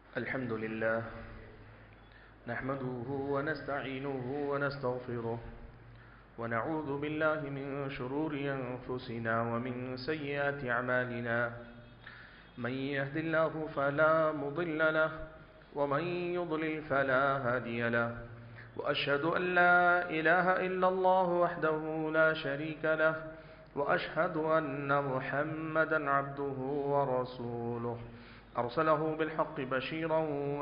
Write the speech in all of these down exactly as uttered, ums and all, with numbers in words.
الحمد لله نحمده ونستعينه ونستغفره ونعوذ بالله من شرور أنفسنا ومن سيئات أعمالنا. من يهد الله فلا مضل له ومن يضلل فلا هادي له، وأشهد أن لا إله إلا الله وحده لا شريك له، وأشهد أن محمدا عبده ورسوله أرسله بالحق بشيرا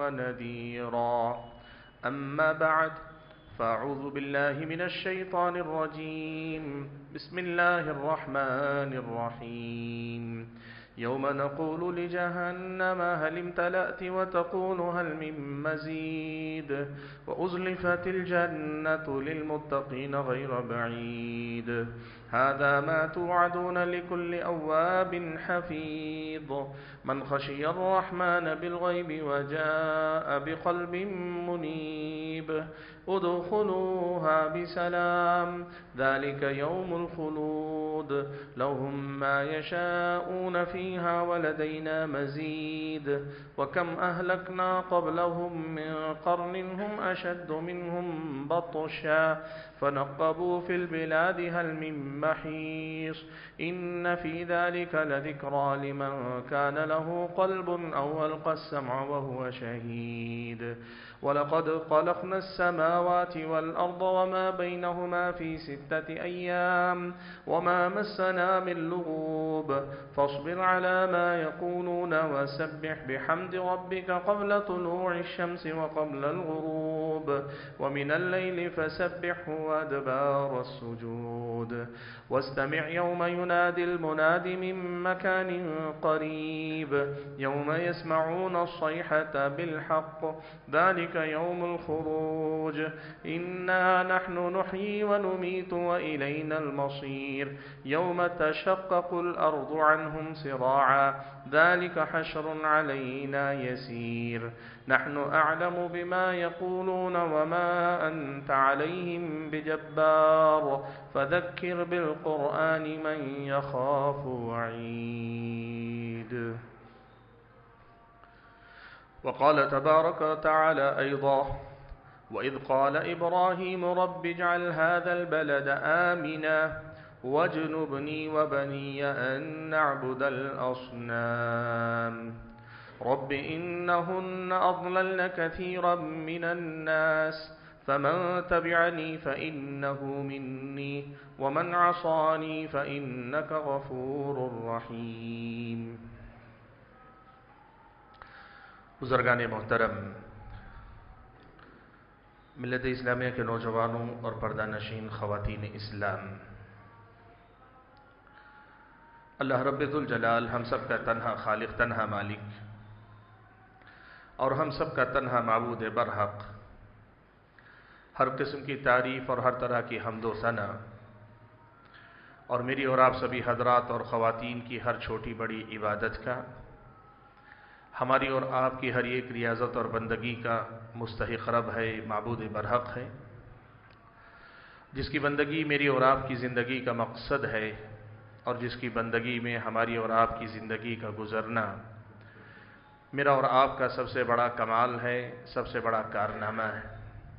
ونذيرا. أما بعد، فأعوذ بالله من الشيطان الرجيم. بسم الله الرحمن الرحيم. يوم نقول لجهنم هل امتلأت وتقول هل من مزيد، وأزلفت الجنة للمتقين غير بعيد. هذا ما توعدون لكل أواب حفيظ. من خشي الرحمن بالغيب وجاء بقلب منيب. ادخلوها بسلام، ذلك يوم الخلود، لهم ما يشاءون فيها ولدينا مزيد. وكم أهلكنا قبلهم من قرن هم أشد منهم بطشا فنقبوا في البلاد هل من محيص. إن في ذلك لذكرى لمن كان له قلب أو ألقى السمع وهو شهيد. ولقد خلقنا السماوات والأرض وما بينهما في ستة أيام وما مسنا من لغوب. فاصبر على ما يقولون وسبح بحمد ربك قبل طلوع الشمس وقبل الغروب، ومن الليل فسبحه وأدبار السجود. واستمع يوم ينادي المناد من مكان قريب، يوم يسمعون الصيحة بالحق، ذلك يوم الخروج. إنا نحن نحيي ونميت وإلينا المصير. يوم تشقق الأرض عنهم سراعا، ذلك حشر علينا يسير. نحن أعلم بما يقولون وما أنت عليهم بجبار، فذكر بالقرآن من يخاف وعيد. وقال تبارك وتعالى أيضا: وإذ قال إبراهيم رب اجعل هذا البلد آمنا واجنبني وبني أن نعبد الأصنام. رب إنهن أضللن كثيرا من الناس، فمن تبعني فإنه مني ومن عصاني فإنك غفور رحيم. بزرگان محترم، ملت اسلامیہ کے نوجوانوں اور پردہ نشین خواتین اسلام، اللہ رب ذوالجلال ہم سب کا تنہا خالق، تنہا مالک اور ہم سب کا تنہا معبود برحق، ہر قسم کی تعریف اور ہر طرح کی حمد و ثنا، اور میری اور آپ سبھی حضرات اور خواتین کی ہر چھوٹی بڑی عبادت کا، ہماری اور آپ کی ہر ایک ریاضت اور بندگی کا مستحق رب ہے، معبود برحق ہے، جس کی بندگی میری اور آپ کی زندگی کا مقصد ہے، اور جس کی بندگی میں ہماری اور آپ کی زندگی کا گزرنا میرا اور آپ کا سب سے بڑا کمال ہے، سب سے بڑا کارنامہ ہے۔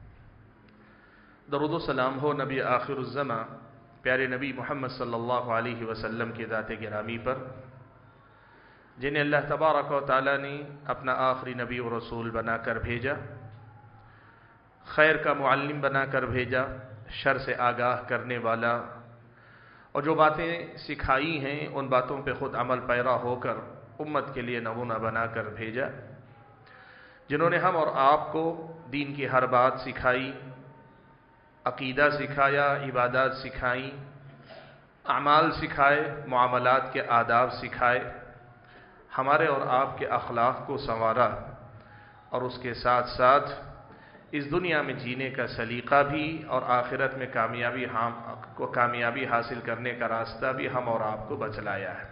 درود و سلام ہو نبی آخر الزماں پیارے نبی محمد صلی اللہ علیہ وسلم کی ذات گرامی پر، جنہیں اللہ تبارک و تعالیٰ نے اپنا آخری نبی و رسول بنا کر بھیجا، خیر کا معلم بنا کر بھیجا، شر سے آگاہ کرنے والا، اور جو باتیں سکھائی ہیں ان باتوں پہ خود عمل پیرا ہو کر امت کے لیے نمونہ بنا کر بھیجا، جنہوں نے ہم اور آپ کو دین کی ہر بات سکھائی، عقیدہ سکھایا، عبادات سکھائیں، اعمال سکھائے، معاملات کے آداب سکھائے، ہمارے اور آپ کے اخلاق کو سنوارا، اور اس کے ساتھ ساتھ اس دنیا میں جینے کا سلیقہ بھی اور آخرت میں کامیابی ہم کو کامیابی حاصل کرنے کا راستہ بھی ہم اور آپ کو بتلایا ہے۔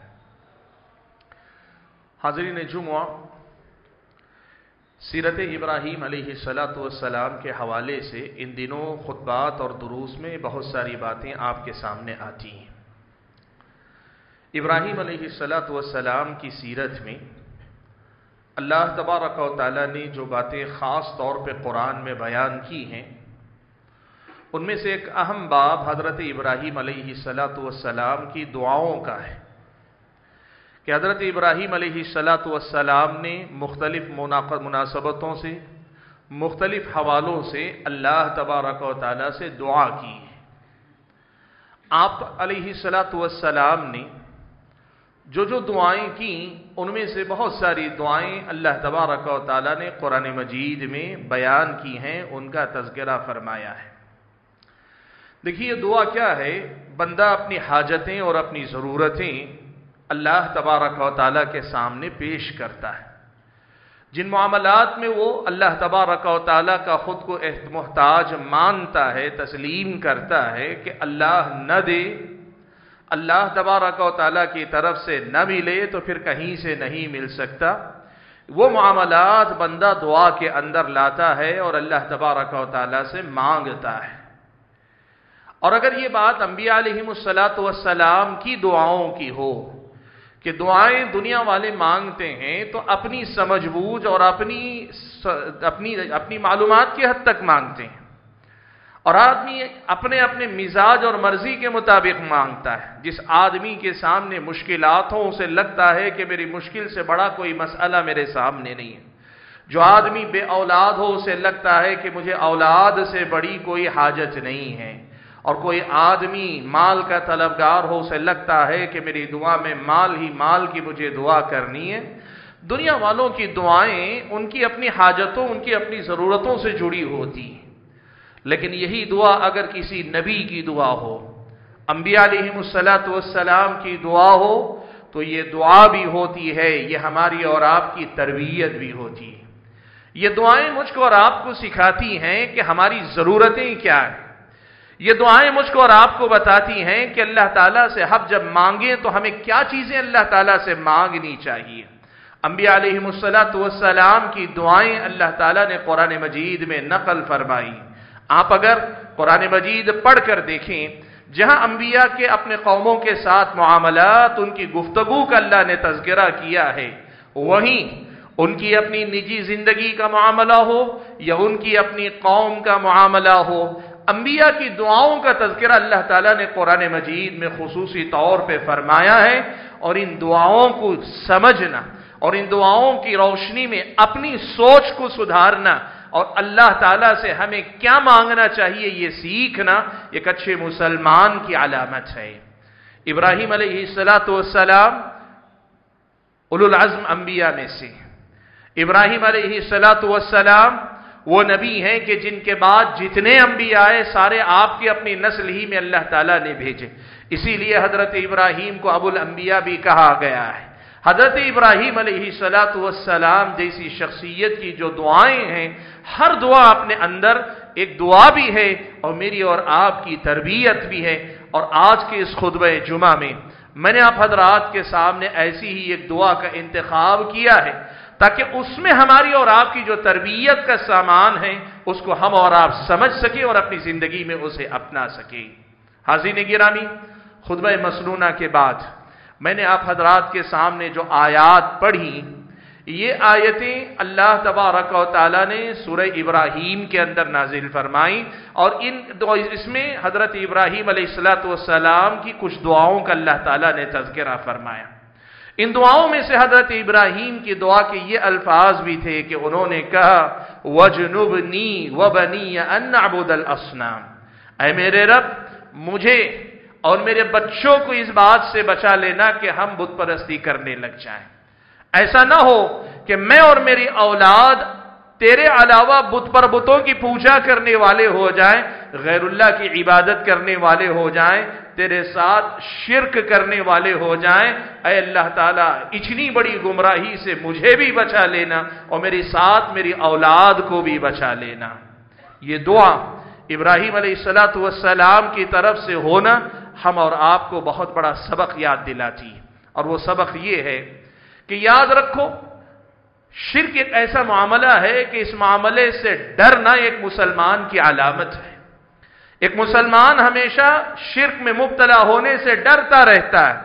حاضرین جمعہ، سیرت ابراہیم علیہ الصلاۃ والسلام کے حوالے سے ان دنوں خطبات اور دروس میں بہت ساری باتیں آپ کے سامنے آتی ہیں۔ ابراہیم علیہ الصلاۃ والسلام کی سیرت میں اللہ تبارک و تعالیٰ نے جو باتیں خاص طور پہ قرآن میں بیان کی ہیں، ان میں سے ایک اہم باب حضرت ابراہیم علیہ الصلاۃ والسلام کی دعاؤں کا ہے کہ حضرت ابراہیم علیہ الصلاۃ والسلام نے مختلف مناسبتوں سے، مختلف حوالوں سے اللہ تبارک و تعالیٰ سے دعا کی ہے۔ آپ علیہ الصلاۃ والسلام نے جو جو دعائیں کیں، ان میں سے بہت ساری دعائیں اللہ تبارک و تعالیٰ نے قرآن مجید میں بیان کی ہیں، ان کا تذکرہ فرمایا ہے۔ دیکھیے دعا کیا ہے، بندہ اپنی حاجتیں اور اپنی ضرورتیں اللہ تبارک و تعالیٰ کے سامنے پیش کرتا ہے۔ جن معاملات میں وہ اللہ تبارک و تعالیٰ کا خود کو محتاج مانتا ہے، تسلیم کرتا ہے کہ اللہ نہ دے، اللہ تبارک و تعالیٰ کی طرف سے نہ ملے تو پھر کہیں سے نہیں مل سکتا، وہ معاملات بندہ دعا کے اندر لاتا ہے اور اللہ تبارک و تعالیٰ سے مانگتا ہے۔ اور اگر یہ بات انبیاء علیہم الصلاۃ والسلام کی دعاؤں کی ہو کہ دعائیں دنیا والے مانگتے ہیں تو اپنی سمجھ بوجھ اور اپنی اپنی اپنی معلومات کی حد تک مانگتے ہیں، اور آدمی اپنے اپنے مزاج اور مرضی کے مطابق مانگتا ہے۔ جس آدمی کے سامنے مشکلات ہوں اسے لگتا ہے کہ میری مشکل سے بڑا کوئی مسئلہ میرے سامنے نہیں ہے۔ جو آدمی بے اولاد ہو اسے لگتا ہے کہ مجھے اولاد سے بڑی کوئی حاجت نہیں ہے، اور کوئی آدمی مال کا طلبگار ہو اسے لگتا ہے کہ میری دعا میں مال ہی مال کی مجھے دعا کرنی ہے۔ دنیا والوں کی دعائیں ان کی اپنی حاجتوں، ان کی اپنی ضرورتوں سے جڑی ہوتی ہیں، لیکن یہی دعا اگر کسی نبی کی دعا ہو، انبیاء علیہم الصلاۃ والسلام کی دعا ہو، تو یہ دعا بھی ہوتی ہے، یہ ہماری اور آپ کی تربیت بھی ہوتی ہے۔ یہ دعائیں مجھ کو اور آپ کو سکھاتی ہیں کہ ہماری ضرورتیں کیا ہیں۔ یہ دعائیں مجھ کو اور آپ کو بتاتی ہیں کہ اللہ تعالیٰ سے ہم جب مانگیں تو ہمیں کیا چیزیں اللہ تعالیٰ سے مانگنی چاہیے۔ انبیاء علیہم الصلاۃ والسلام کی دعائیں اللہ تعالیٰ نے قرآن مجید میں نقل فرمائی۔ آپ اگر قرآن مجید پڑھ کر دیکھیں، جہاں انبیاء کے اپنے قوموں کے ساتھ معاملات، ان کی گفتگو کا اللہ نے تذکرہ کیا ہے، وہیں ان کی اپنی نجی زندگی کا معاملہ ہو یا ان کی اپنی قوم کا معاملہ ہو، انبیاء کی دعاؤں کا تذکرہ اللہ تعالیٰ نے قرآن مجید میں خصوصی طور پہ فرمایا ہے، اور ان دعاؤں کو سمجھنا اور ان دعاؤں کی روشنی میں اپنی سوچ کو سدھارنا اور اللہ تعالیٰ سے ہمیں کیا مانگنا چاہیے یہ سیکھنا ایک اچھے مسلمان کی علامت ہے۔ ابراہیم علیہ الصلاۃ والسلام اولو العزم انبیاء میں سے، ابراہیم علیہ الصلاۃ والسلام وہ نبی ہیں کہ جن کے بعد جتنے انبیاء آئے سارے آپ کی اپنی نسل ہی میں اللہ تعالیٰ نے بھیجے، اسی لیے حضرت ابراہیم کو ابو الانبیاء بھی کہا گیا ہے۔ حضرت ابراہیم علیہ الصلاۃ والسلام جیسی شخصیت کی جو دعائیں ہیں، ہر دعا اپنے اندر ایک دعا بھی ہے اور میری اور آپ کی تربیت بھی ہے۔ اور آج کے اس خطبہ جمعہ میں میں نے آپ حضرات کے سامنے ایسی ہی ایک دعا کا انتخاب کیا ہے تاکہ اس میں ہماری اور آپ کی جو تربیت کا سامان ہے اس کو ہم اور آپ سمجھ سکیں اور اپنی زندگی میں اسے اپنا سکیں۔ حاضرین گرامی، خطبہ مسنونہ کے بعد میں نے آپ حضرات کے سامنے جو آیات پڑھی، یہ آیتیں اللہ تبارک و تعالیٰ نے سورہ ابراہیم کے اندر نازل فرمائیں، اور ان اس میں حضرت ابراہیم علیہ الصلاۃ والسلام کی کچھ دعاؤں کا اللہ تعالیٰ نے تذکرہ فرمایا۔ ان دعاؤں میں سے حضرت ابراہیم کی دعا کے یہ الفاظ بھی تھے کہ انہوں نے کہا وَجْنُبْنِي وَبَنِيَّ أَن نَعْبُدَ الْأَصْنَامَ، اے میرے رب مجھے اور میرے بچوں کو اس بات سے بچا لینا کہ ہم بت پرستی کرنے لگ جائیں۔ ایسا نہ ہو کہ میں اور میری اولاد تیرے علاوہ بت پر بتوں کی پوجا کرنے والے ہو جائیں، غیر اللہ کی عبادت کرنے والے ہو جائیں، تیرے ساتھ شرک کرنے والے ہو جائیں۔ اے اللہ تعالیٰ اتنی بڑی گمراہی سے مجھے بھی بچا لینا اور میری ساتھ میری اولاد کو بھی بچا لینا۔ یہ دعا ابراہیم علیہ الصلاۃ والسلام کی طرف سے ہونا ہم اور آپ کو بہت بڑا سبق یاد دلاتی ہے، اور وہ سبق یہ ہے کہ یاد رکھو شرک ایک ایسا معاملہ ہے کہ اس معاملے سے ڈرنا ایک مسلمان کی علامت ہے۔ ایک مسلمان ہمیشہ شرک میں مبتلا ہونے سے ڈرتا رہتا ہے،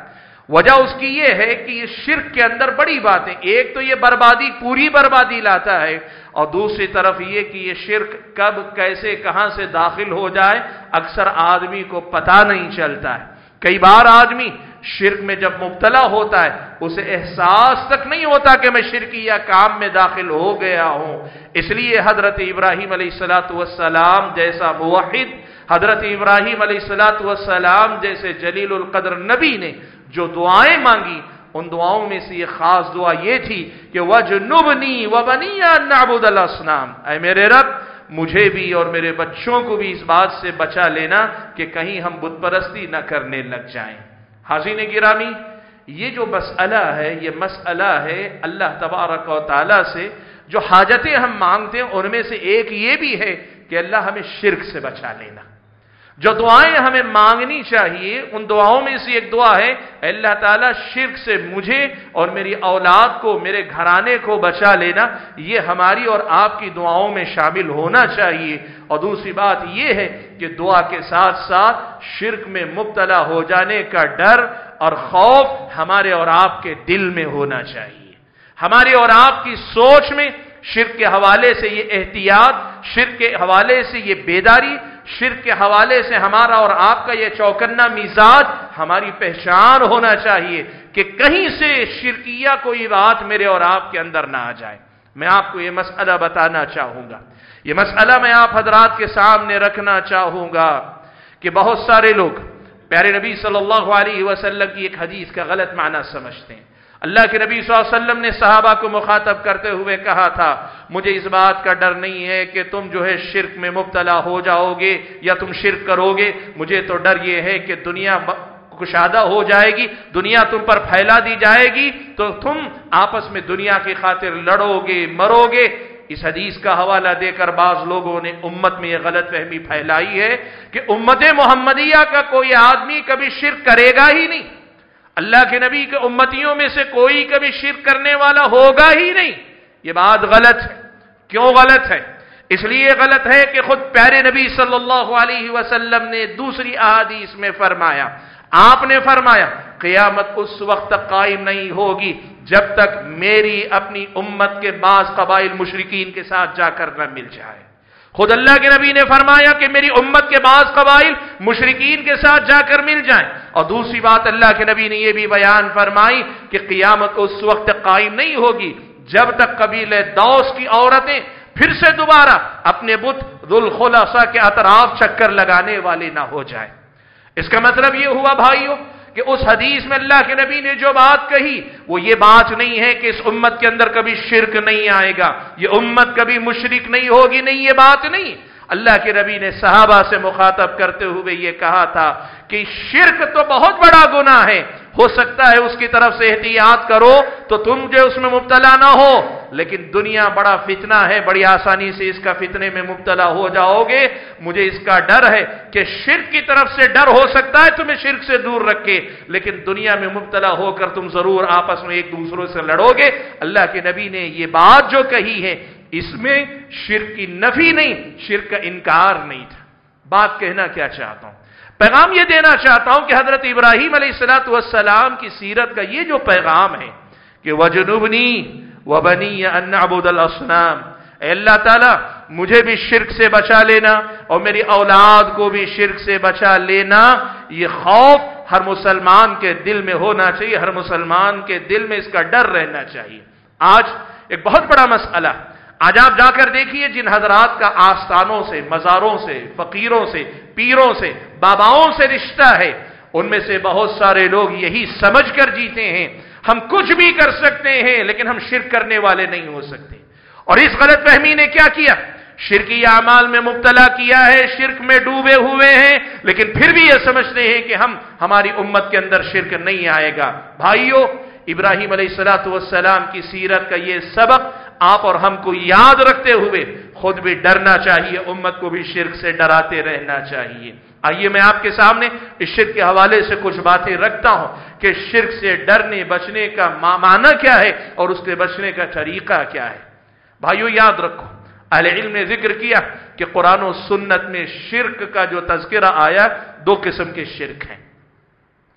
وجہ اس کی یہ ہے کہ یہ شرک کے اندر بڑی بات ہے. ایک تو یہ بربادی پوری بربادی لاتا ہے، اور دوسری طرف یہ کہ یہ شرک کب کیسے کہاں سے داخل ہو جائے اکثر آدمی کو پتہ نہیں چلتا ہے. کئی بار آدمی شرک میں جب مبتلا ہوتا ہے اسے احساس تک نہیں ہوتا کہ میں شرکیہ کام میں داخل ہو گیا ہوں. اس لیے حضرت ابراہیم علیہ الصلوۃ والسلام جیسا موحد، حضرت ابراہیم علیہ الصلوۃ والسلام جیسے جلیل القدر نبی نے جو دعائیں مانگی، ان دعاؤں میں سے یہ خاص دعا یہ تھی کہ وَجْنُبْنِي وَبَنِيَّ أَن نَّعْبُدَ الْأَصْنَامَ، اے میرے رب مجھے بھی اور میرے بچوں کو بھی اس بات سے بچا لینا کہ کہیں ہم بت پرستی نہ کرنے لگ جائیں. حاضرین گرامی، یہ جو مسئلہ ہے یہ مسئلہ ہے اللہ تبارک و تعالی سے جو حاجتیں ہم مانگتے ہیں ان میں سے ایک یہ بھی ہے کہ اللہ ہمیں شرک سے بچا لینا. جو دعائیں ہمیں مانگنی چاہیے ان دعاؤں میں سے ایک دعا ہے اللہ تعالیٰ شرک سے مجھے اور میری اولاد کو، میرے گھرانے کو بچا لینا. یہ ہماری اور آپ کی دعاؤں میں شامل ہونا چاہیے. اور دوسری بات یہ ہے کہ دعا کے ساتھ ساتھ شرک میں مبتلا ہو جانے کا ڈر اور خوف ہمارے اور آپ کے دل میں ہونا چاہیے. ہمارے اور آپ کی سوچ میں شرک کے حوالے سے یہ احتیاط، شرک کے حوالے سے یہ بیداری، شرک کے حوالے سے ہمارا اور آپ کا یہ چوکنا مزاج ہماری پہچان ہونا چاہیے کہ کہیں سے شرکیہ کوئی بات میرے اور آپ کے اندر نہ آ جائے. میں آپ کو یہ مسئلہ بتانا چاہوں گا، یہ مسئلہ میں آپ حضرات کے سامنے رکھنا چاہوں گا کہ بہت سارے لوگ پیارے نبی صلی اللہ علیہ وسلم کی ایک حدیث کا غلط معنی سمجھتے ہیں. اللہ کے نبی صلی اللہ علیہ وسلم نے صحابہ کو مخاطب کرتے ہوئے کہا تھا مجھے اس بات کا ڈر نہیں ہے کہ تم جو ہے شرک میں مبتلا ہو جاؤ گے یا تم شرک کرو گے، مجھے تو ڈر یہ ہے کہ دنیا کشادہ ہو جائے گی، دنیا تم پر پھیلا دی جائے گی تو تم آپس میں دنیا کی خاطر لڑو گے، مرو گے. اس حدیث کا حوالہ دے کر بعض لوگوں نے امت میں یہ غلط فہمی پھیلائی ہے کہ امت محمدیہ کا کوئی آدمی کبھی شرک کرے گا ہی نہیں، اللہ کے نبی کے امتیوں میں سے کوئی کبھی شرک کرنے والا ہوگا ہی نہیں. یہ بات غلط ہے. کیوں غلط ہے؟ اس لیے غلط ہے کہ خود پیارے نبی صلی اللہ علیہ وسلم نے دوسری احادیث میں فرمایا، آپ نے فرمایا قیامت اس وقت تک قائم نہیں ہوگی جب تک میری اپنی امت کے بعض قبائل مشرکین کے ساتھ جا کر نہ مل جائے. خود اللہ کے نبی نے فرمایا کہ میری امت کے بعض قبائل مشرکین کے ساتھ جا کر مل جائیں. اور دوسری بات اللہ کے نبی نے یہ بھی بیان فرمائی کہ قیامت اس وقت قائم نہیں ہوگی جب تک قبیلہ دوس کی عورتیں پھر سے دوبارہ اپنے بت ذوالخلصہ کے اطراف چکر لگانے والے نہ ہو جائیں. اس کا مطلب یہ ہوا بھائیوں کہ اس حدیث میں اللہ کے نبی نے جو بات کہی وہ یہ بات نہیں ہے کہ اس امت کے اندر کبھی شرک نہیں آئے گا، یہ امت کبھی مشرک نہیں ہوگی، نہیں، یہ بات نہیں. اللہ کے نبی نے صحابہ سے مخاطب کرتے ہوئے یہ کہا تھا کہ شرک تو بہت بڑا گناہ ہے، ہو سکتا ہے اس کی طرف سے احتیاط کرو تو تم جو اس میں مبتلا نہ ہو، لیکن دنیا بڑا فتنہ ہے، بڑی آسانی سے اس کا فتنے میں مبتلا ہو جاؤ گے. مجھے اس کا ڈر ہے کہ شرک کی طرف سے ڈر ہو سکتا ہے تمہیں شرک سے دور رکھے، لیکن دنیا میں مبتلا ہو کر تم ضرور آپس میں ایک دوسروں سے لڑو گے. اللہ کے نبی نے یہ بات جو کہی ہے اس میں شرک کی نفی نہیں، شرک کا انکار نہیں تھا. بات کہنا کیا چاہتا ہوں، پیغام یہ دینا چاہتا ہوں کہ حضرت ابراہیم علیہ الصلوۃ والسلام کی سیرت کا یہ جو پیغام ہے کہ وَجْنُبْنِي وَبَنِيَّ أَن نَّعْبُدَ الْأَصْنَامَ، اے اللہ تعالیٰ مجھے بھی شرک سے بچا لینا اور میری اولاد کو بھی شرک سے بچا لینا. یہ خوف ہر مسلمان کے دل میں ہونا چاہیے، ہر مسلمان کے دل میں اس کا ڈر رہنا چاہیے. آج ایک بہت بڑا مسئلہ، آج آپ جا کر دیکھیے جن حضرات کا آستانوں سے، مزاروں سے، فقیروں سے، پیروں سے، باباؤں سے رشتہ ہے، ان میں سے بہت سارے لوگ یہی سمجھ کر جیتے ہیں ہم کچھ بھی کر سکتے ہیں لیکن ہم شرک کرنے والے نہیں ہو سکتے. اور اس غلط فہمی نے کیا کیا، شرکی اعمال میں مبتلا کیا ہے، شرک میں ڈوبے ہوئے ہیں، لیکن پھر بھی یہ سمجھتے ہیں کہ ہم ہماری امت کے اندر شرک نہیں آئے گا. بھائیو، ابراہیم علیہ الصلوۃ والسلام کی سیرت کا یہ سبق آپ اور ہم کو یاد رکھتے ہوئے خود بھی ڈرنا چاہیے، امت کو بھی شرک سے ڈراتے رہنا چاہیے. آئیے میں آپ کے سامنے اس شرک کے حوالے سے کچھ باتیں رکھتا ہوں کہ شرک سے ڈرنے بچنے کا معنی کیا ہے اور اس سے بچنے کا طریقہ کیا ہے. بھائیو یاد رکھو، اہل علم نے ذکر کیا کہ قرآن و سنت میں شرک کا جو تذکرہ آیا دو قسم کے شرک ہیں.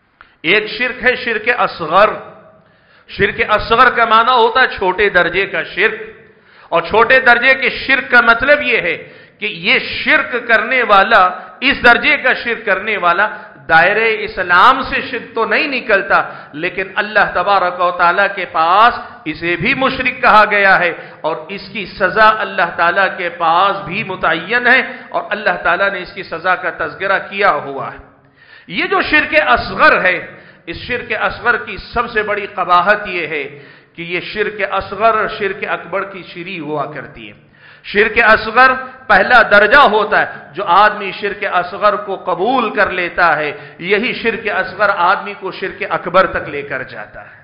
ایک شرک ہے شرک اصغر. شرک اصغر کا معنی ہوتا ہے چھوٹے درجے کا شرک، اور چھوٹے درجے کے شرک کا مطلب یہ ہے کہ یہ شرک کرنے والا، اس درجے کا شرک کرنے والا دائرے اسلام سے شرک تو نہیں نکلتا، لیکن اللہ تبارک و تعالیٰ کے پاس اسے بھی مشرک کہا گیا ہے، اور اس کی سزا اللہ تعالیٰ کے پاس بھی متعین ہے، اور اللہ تعالیٰ نے اس کی سزا کا تذکرہ کیا ہوا ہے. یہ جو شرک اصغر ہے، اس شرک اصغر کی سب سے بڑی قباحت یہ ہے کہ یہ شرک اصغر اور شرک اکبر کی شری ہوا کرتی ہے. شرک اصغر پہلا درجہ ہوتا ہے، جو آدمی شرک اصغر کو قبول کر لیتا ہے، یہی شرک اصغر آدمی کو شرک اکبر تک لے کر جاتا ہے.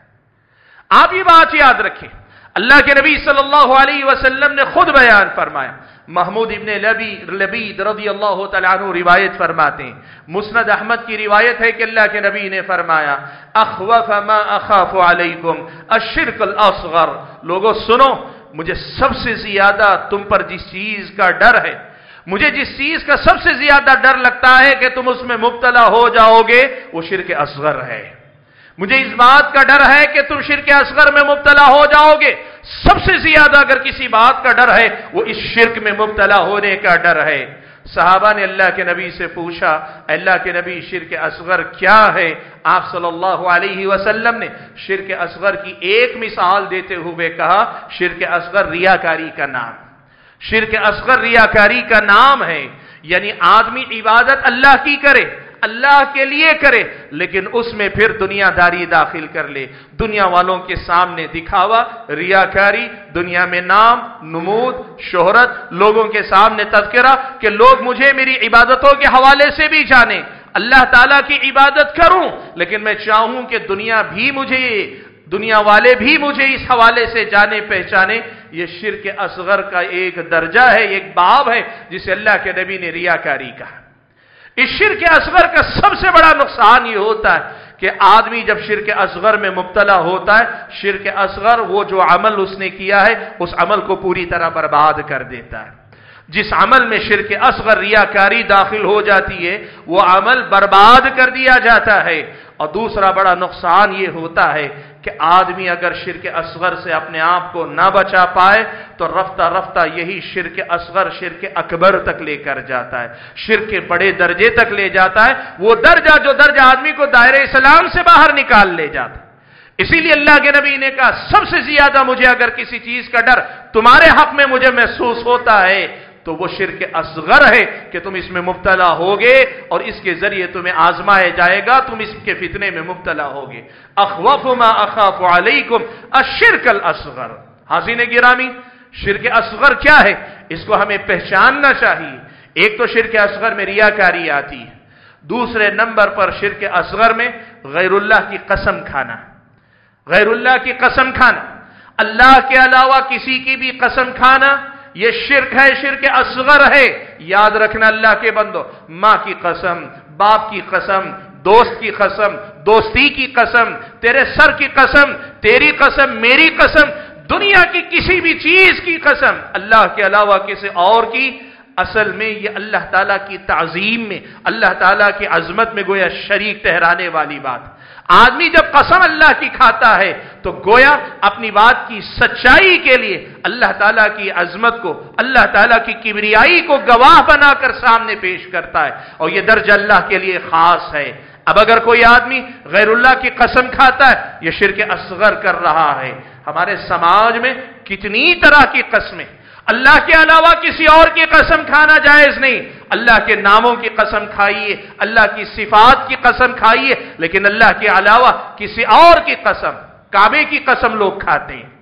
آپ یہ بات یاد رکھیں، اللہ کے نبی صلی اللہ علیہ وسلم نے خود بیان فرمایا. محمود ابن لبید رضی اللہ تعالیٰ عنہ روایت فرماتے ہیں، مسند احمد کی روایت ہے کہ اللہ کے نبی نے فرمایا اخوف ما اخاف علیکم الشرک الاصغر. لوگوں سنو، مجھے سب سے زیادہ تم پر جس چیز کا ڈر ہے، مجھے جس چیز کا سب سے زیادہ ڈر لگتا ہے کہ تم اس میں مبتلا ہو جاؤ گے، وہ شرک اصغر ہے. مجھے اس بات کا ڈر ہے کہ تم شرک اصغر میں مبتلا ہو جاؤ گے. سب سے زیادہ اگر کسی بات کا ڈر ہے وہ اس شرک میں مبتلا ہونے کا ڈر ہے. صحابہ نے اللہ کے نبی سے پوچھا، اللہ کے نبی شرک اصغر کیا ہے؟ آپ صلی اللہ علیہ وسلم نے شرک اصغر کی ایک مثال دیتے ہوئے کہا، شرک اصغر ریاکاری کا نام. شرک اصغر ریاکاری کا نام ہے، یعنی آدمی عبادت اللہ کی کرے، اللہ کے لیے کرے، لیکن اس میں پھر دنیا داری داخل کر لے، دنیا والوں کے سامنے دکھاوا، ریاکاری، دنیا میں نام، نمود، شہرت، لوگوں کے سامنے تذکرہ کہ لوگ مجھے میری عبادتوں کے حوالے سے بھی جانیں. اللہ تعالیٰ کی عبادت کروں، لیکن میں چاہوں کہ دنیا بھی مجھے، دنیا والے بھی مجھے اس حوالے سے جانے پہچانے. یہ شرک اصغر کا ایک درجہ ہے، ایک باب ہے جسے اللہ کے نبی نے ریاکاری کہا. اس شرک اصغر کا سب سے بڑا نقصان یہ ہوتا ہے کہ آدمی جب شرک اصغر میں مبتلا ہوتا ہے، شرک اصغر وہ جو عمل اس نے کیا ہے اس عمل کو پوری طرح برباد کر دیتا ہے. جس عمل میں شرک اصغر ریاکاری داخل ہو جاتی ہے وہ عمل برباد کر دیا جاتا ہے. اور دوسرا بڑا نقصان یہ ہوتا ہے کہ آدمی اگر شرک اصغر سے اپنے آپ کو نہ بچا پائے تو رفتہ رفتہ یہی شرک اصغر شرک اکبر تک لے کر جاتا ہے، شرک کے بڑے درجے تک لے جاتا ہے، وہ درجہ جو درجہ آدمی کو دائرہ اسلام سے باہر نکال لے جاتا ہے. اسی لیے اللہ کے نبی نے کہا سب سے زیادہ مجھے اگر کسی چیز کا ڈر تمہارے حق میں مجھے محسوس ہوتا ہے تو وہ شرک اصغر ہے کہ تم اس میں مبتلا ہوگے اور اس کے ذریعے تمہیں آزمایا جائے گا، تم اس کے فتنے میں مبتلا ہوگے. اخوف ما اخاف علیکم الشرک الاصغر. حاضرین گرامی، شرک اصغر کیا ہے؟ اس کو ہمیں پہچاننا چاہیے. ایک تو شرک اصغر میں ریاکاری آتی ہے، دوسرے نمبر پر شرک اصغر میں غیر اللہ کی قسم کھانا. غیر اللہ کی قسم کھانا، اللہ کے علاوہ کسی کی بھی قسم کھانا، یہ شرک ہے، شرک اصغر ہے. یاد رکھنا اللہ کے بندو، ماں کی قسم، باپ کی قسم، دوست کی قسم، دوستی کی قسم، تیرے سر کی قسم، تیری قسم، میری قسم، دنیا کی کسی بھی چیز کی قسم اللہ کے علاوہ کسی اور کی، اصل میں یہ اللہ تعالیٰ کی تعظیم میں، اللہ تعالیٰ کی عظمت میں گویا شریک ٹھہرانے والی بات. آدمی جب قسم اللہ کی کھاتا ہے تو گویا اپنی بات کی سچائی کے لیے اللہ تعالیٰ کی عظمت کو، اللہ تعالیٰ کی کبریائی کو گواہ بنا کر سامنے پیش کرتا ہے، اور یہ درجہ اللہ کے لیے خاص ہے. اب اگر کوئی آدمی غیر اللہ کی قسم کھاتا ہے یہ شرک اصغر کر رہا ہے. ہمارے سماج میں کتنی طرح کی قسمیں، اللہ کے علاوہ کسی اور کی قسم کھانا جائز نہیں. اللہ کے ناموں کی قسم کھائیے، اللہ کی صفات کی قسم کھائیے، لیکن اللہ کے علاوہ کسی اور کی قسم، کعبے کی قسم لوگ کھاتے ہیں،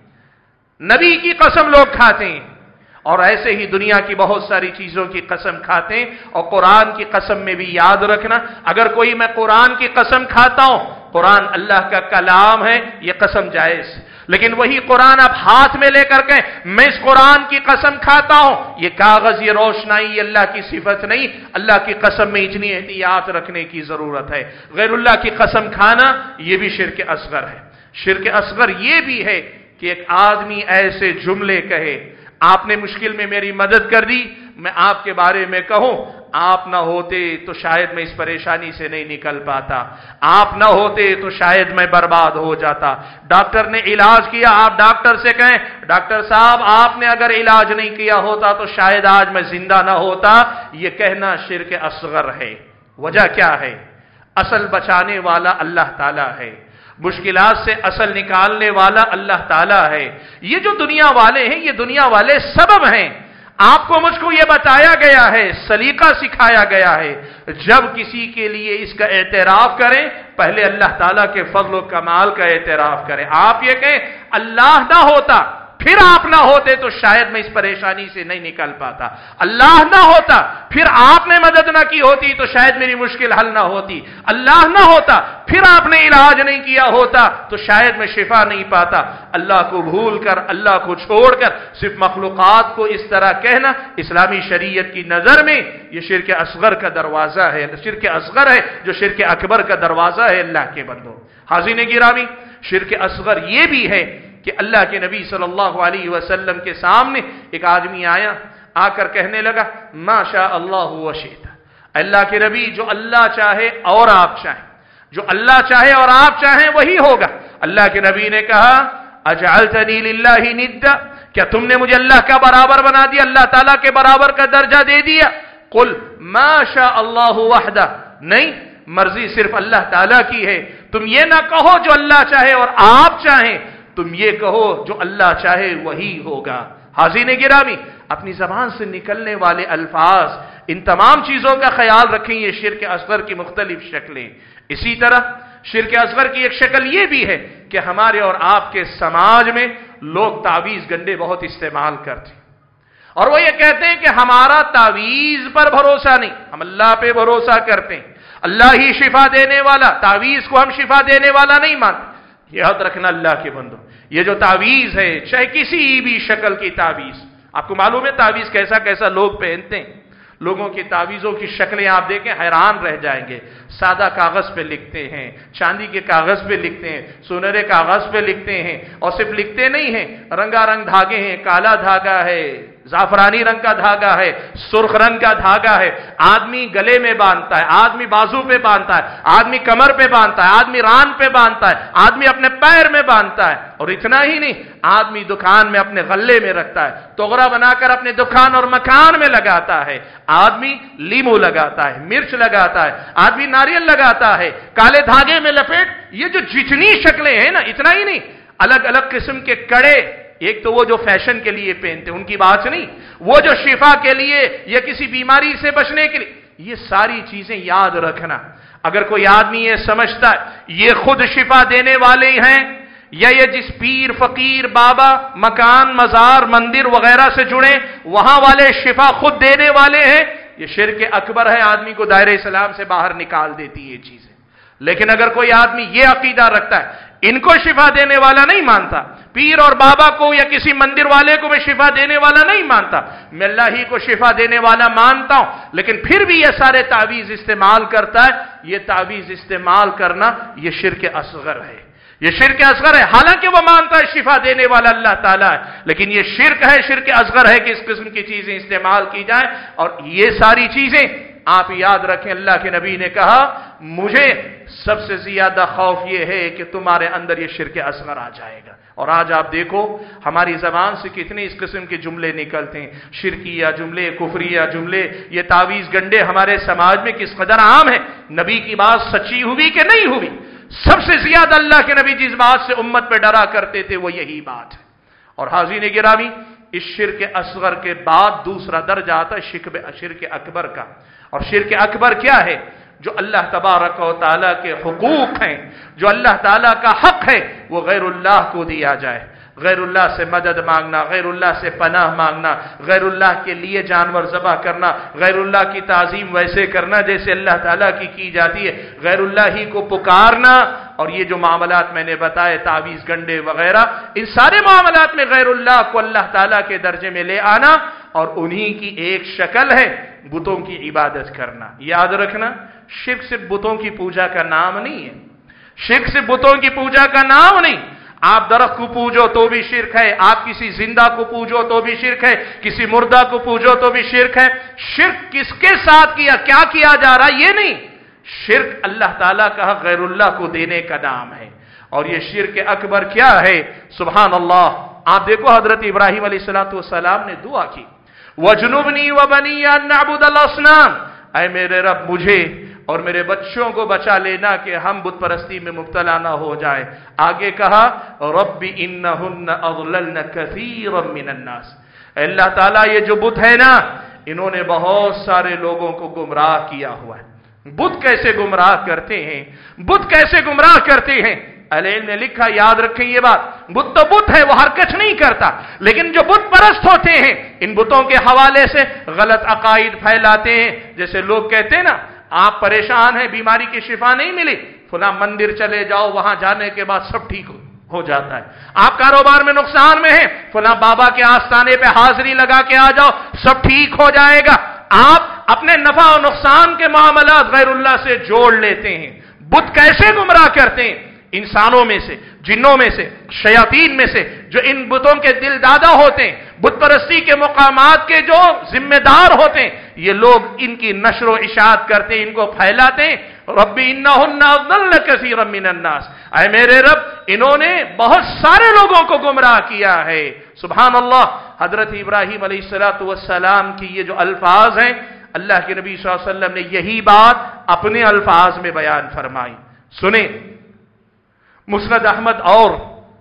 نبی کی قسم لوگ کھاتے ہیں، اور ایسے ہی دنیا کی بہت ساری چیزوں کی قسم کھاتے ہیں. اور قرآن کی قسم میں بھی یاد رکھنا، اگر کوئی میں قرآن کی قسم کھاتا ہوں، قرآن اللہ کا کلام ہے، یہ قسم جائز. لیکن وہی قرآن آپ ہاتھ میں لے کر کے میں اس قرآن کی قسم کھاتا ہوں، یہ کاغذ، یہ روشنائی، یہ اللہ کی صفت نہیں. اللہ کی قسم میں اتنی احتیاط رکھنے کی ضرورت ہے. غیر اللہ کی قسم کھانا یہ بھی شرک اصغر ہے. شرک اصغر یہ بھی ہے کہ ایک آدمی ایسے جملے کہے، آپ نے مشکل میں میری مدد کر دی، میں آپ کے بارے میں کہوں आप न होते तो शायद मैं इस परेशानी से नहीं निकल पाता, आप न होते तो शायद मैं बर्बाद हो जाता। डॉक्टर ने इलाज किया, आप डॉक्टर से कहें डॉक्टर साहब आपने अगर इलाज नहीं किया होता तो शायद आज मैं जिंदा न होता, यह कहना शिर्क असगर है। वजह क्या है? असल बचाने वाला अल्लाह ताला है, मुश्किलात से असल निकालने वाला अल्लाह ताला है। ये जो दुनिया वाले हैं ये दुनिया वाले सबब हैं। आपको मुझको ये बताया गया है, सलीका सिखाया गया है, जब किसी के लिए इसका एतराफ करें पहले अल्लाह ताला के फज़्ल व कमाल का एतराफ करें। आप ये कहें अल्लाह ना होता फिर आप ना होते तो शायद मैं इस परेशानी से नहीं निकल पाता, अल्लाह ना होता फिर आपने मदद ना की होती तो शायद मेरी मुश्किल हल ना होती, अल्लाह ना होता फिर आपने इलाज नहीं किया होता तो शायद मैं शिफा नहीं पाता। अल्लाह को भूल कर, अल्लाह को छोड़कर सिर्फ मखलूकात को इस तरह कहना इस्लामी शरीयत की नजर में यह शिर्क असगर का दरवाजा है, शिर्क असगर है जो शिर्क अकबर का दरवाजा है। अल्लाह के बंदो हाज़िन गिरामी, शिर्क असगर यह भी है कि अल्लाह के नबी सल्लल्लाहु अलैहि वसल्लम के सामने एक आदमी आया, आकर कहने लगा माशा अल्लाह व शिता, अल्लाह के नबी जो अल्लाह चाहे और आप चाहें, जो अल्लाह चाहे और आप चाहें वही होगा। अल्लाह के नबी ने कहा अजअलतनी लिल्लाहि निद्दा, क्या तुमने मुझे अल्लाह का बराबर बना दिया, अल्लाह ताला के बराबर का दर्जा दे दिया? कुल माशा अल्लाह वहदा, नहीं मर्जी सिर्फ अल्लाह ताला की है। तुम ये ना कहो जो अल्लाह चाहे और आप चाहें, तुम ये कहो जो अल्लाह चाहे वही होगा। हाज़िन गिरामी, अपनी जबान से निकलने वाले अल्फाज इन तमाम चीजों का ख्याल रखें। ये शिर्क असगर की मुख्तलिफ शक्लें। इसी तरह शिर्क असगर की एक शक्ल यह भी है कि हमारे और आपके समाज में लोग तावीज गंडे बहुत इस्तेमाल करते हैं और वो ये कहते हैं कि हमारा तावीज पर भरोसा नहीं, हम अल्लाह पे भरोसा करते हैं, अल्लाह ही शिफा देने वाला, तावीज को हम शिफा देने वाला नहीं मानते। याद रखना अल्लाह के बंदो, ये जो तावीज है चाहे किसी भी शक्ल की तावीज, आपको मालूम है तावीज कैसा कैसा लोग पहनते हैं। लोगों की तावीजों की शक्लें आप देखें हैरान रह जाएंगे। सादा कागज पे लिखते हैं, चांदी के कागज पे लिखते हैं, सुनहरे कागज पे लिखते हैं और सिर्फ लिखते नहीं हैं, रंगारंग धागे हैं, काला धागा है, जाफरानी रंग का धागा है, सुर्ख रंग का धागा है। आदमी गले में बांधता है, आदमी बाजू पे बांधता है, आदमी कमर पे बांधता है, आदमी रान पे बांधता है, आदमी अपने पैर में बांधता है। और इतना ही नहीं, आदमी दुकान में अपने गले में रखता है, तोगरा बनाकर अपने दुकान और मकान में लगाता है। आदमी लीमू लगाता है, मिर्च लगाता है, आदमी नारियल लगाता है, काले धागे में लपेट। ये जो जितनी शक्लें हैं ना, इतना ही नहीं, अलग अलग किस्म के कड़े, एक तो वो जो फैशन के लिए पहनते उनकी बात नहीं, वो जो शिफा के लिए या किसी बीमारी से बचने के लिए, ये सारी चीजें याद रखना। अगर कोई आदमी ये समझता है ये खुद शिफा देने वाले हैं या ये जिस पीर फकीर बाबा मकान मजार मंदिर वगैरह से जुड़े वहां वाले शिफा खुद देने वाले हैं, ये शिर्क अकबर है, आदमी को दायरे इस्लाम से बाहर निकाल देती है ये चीजें। लेकिन अगर कोई आदमी ये अकीदा रखता है इनको शिफा देने वाला नहीं मानता, पीर और बाबा को या किसी मंदिर वाले को मैं शिफा देने वाला नहीं मानता, मैं अल्लाह ही को शिफा देने वाला मानता हूं, लेकिन फिर भी ये सारे तावीज इस्तेमाल करता है, ये तावीज इस्तेमाल करना ये शिर्क असगर है, ये शिर्क असगर है। हालांकि वो मानता है शिफा देने वाला अल्लाह ताला है, लेकिन ये शिर्क है, शिर्क असगर है कि इस किस्म की चीजें इस्तेमाल की जाए। और ये सारी चीजें आप याद रखें, अल्लाह के नबी ने कहा मुझे सबसे ज्यादा खौफ यह है कि तुम्हारे अंदर यह शिर्क असगर आ जाएगा। और आज आप देखो हमारी जबान से कितने इस किस्म के जुमले निकलते हैं, शिरकिया जुमले, कुफरिया जुमले, ये तावीज गंडे हमारे समाज में किस कदर आम है। नबी की बात सच्ची हुई कि नहीं हुई, सबसे ज्यादा अल्लाह के नबी जिस बात से उम्मत पे डरा करते थे वो यही बात है। और हाज़िन गिरामी, इस शिर्क असगर के बाद दूसरा दर्जा आता है शिर्क अकबर का। और शिर्क अकबर क्या है? जो अल्लाह तबारक व तआला के हुकूक हैं, जो अल्लाह ताला का हक है, वो गैरुल्लाह को दिया जाए। गैरुल्लाह से मदद मांगना, गैरुल्लाह से पनाह मांगना, गैरुल्लाह के लिए जानवर ज़बह करना, गैरुल्लाह की ताज़ीम वैसे करना जैसे अल्लाह ताला की की जाती है, गैरुल्लाह ही को पुकारना। और ये जो मामलात मैंने बताए तावीज़ गंडे वगैरह, इन सारे मामलात में गैरुल्लाह को अल्लाह ताला के दर्जे में ले आना, और उन्हीं की एक शक्ल है बुतों की इबादत करना। याद रखना, शिर्क सिर्फ बुतों की पूजा का नाम नहीं है, शिर्क सिर्फ बुतों की पूजा का नाम नहीं। आप दरख्त को पूजो तो भी शिरक है, आप किसी जिंदा को पूजो तो भी शिरक है, किसी मुर्दा को पूजो तो भी शिरक है। शिरक किसके साथ किया, क्या किया जा रहा है, ये नहीं। शिरक अल्लाह ताला का गैरुल्लाह को देने का नाम है। और ये शिरक अकबर क्या है, सुभान अल्लाह। आप देखो हजरत इब्राहिम अलैहिस्सलाम ने दुआ की, वजनुबनी व बनी अन नअबुदल असनाम, ऐ मेरे रब मुझे और मेरे बच्चों को बचा लेना कि हम बुत परस्ती में मुब्तला ना हो जाए। आगे कहा रब्बी इन्नहुन्ना अज़लल्न कसीरम मिनन नास, अल्लाह ताला ये जो बुत है ना, इन्होंने बहुत सारे लोगों को गुमराह किया हुआ है। बुत कैसे गुमराह करते हैं, बुत कैसे गुमराह करते हैं। अहले ने लिखा, याद रखें ये बात, बुत तो बुत है, वो हरकत नहीं करता, लेकिन जो बुत परस्त होते हैं इन बुतों के हवाले से गलत अकायद फैलाते हैं। जैसे लोग कहते हैं ना, आप परेशान हैं, बीमारी की शिफा नहीं मिली, फला मंदिर चले जाओ, वहां जाने के बाद सब ठीक हो, हो जाता है। आप कारोबार में नुकसान में हैं, फला बाबा के आस्थाने पे हाजिरी लगा के आ जाओ, सब ठीक हो जाएगा। आप अपने नफा और नुकसान के मामलात गैरुल्लाह से जोड़ लेते हैं। बुत कैसे गुमराह करते हैं, इंसानों में से, जिन्नों में से, शयातीन में से, जो इन बुतों के दिल दादा होते हैं, बुत परस्ती के मुकामात के जो जिम्मेदार होते हैं, ये लोग इनकी नशर व इशाअत करते हैं, इनको फैलाते हैं। रब्बी इन्नहुन्ना अज़लल्न कसीरम मिनन नास, ऐ मेरे रब इन्होंने बहुत सारे लोगों को गुमराह किया है। सुभान अल्लाह। हजरत इब्राहिम अलैहिस्सलाम की ये जो अल्फाज हैं, अल्लाह के नबी सल्लल्लाहु अलैहि वसल्लम ने यही बात अपने अल्फाज में बयान फरमाई। सुने, मुस्नद अहमद और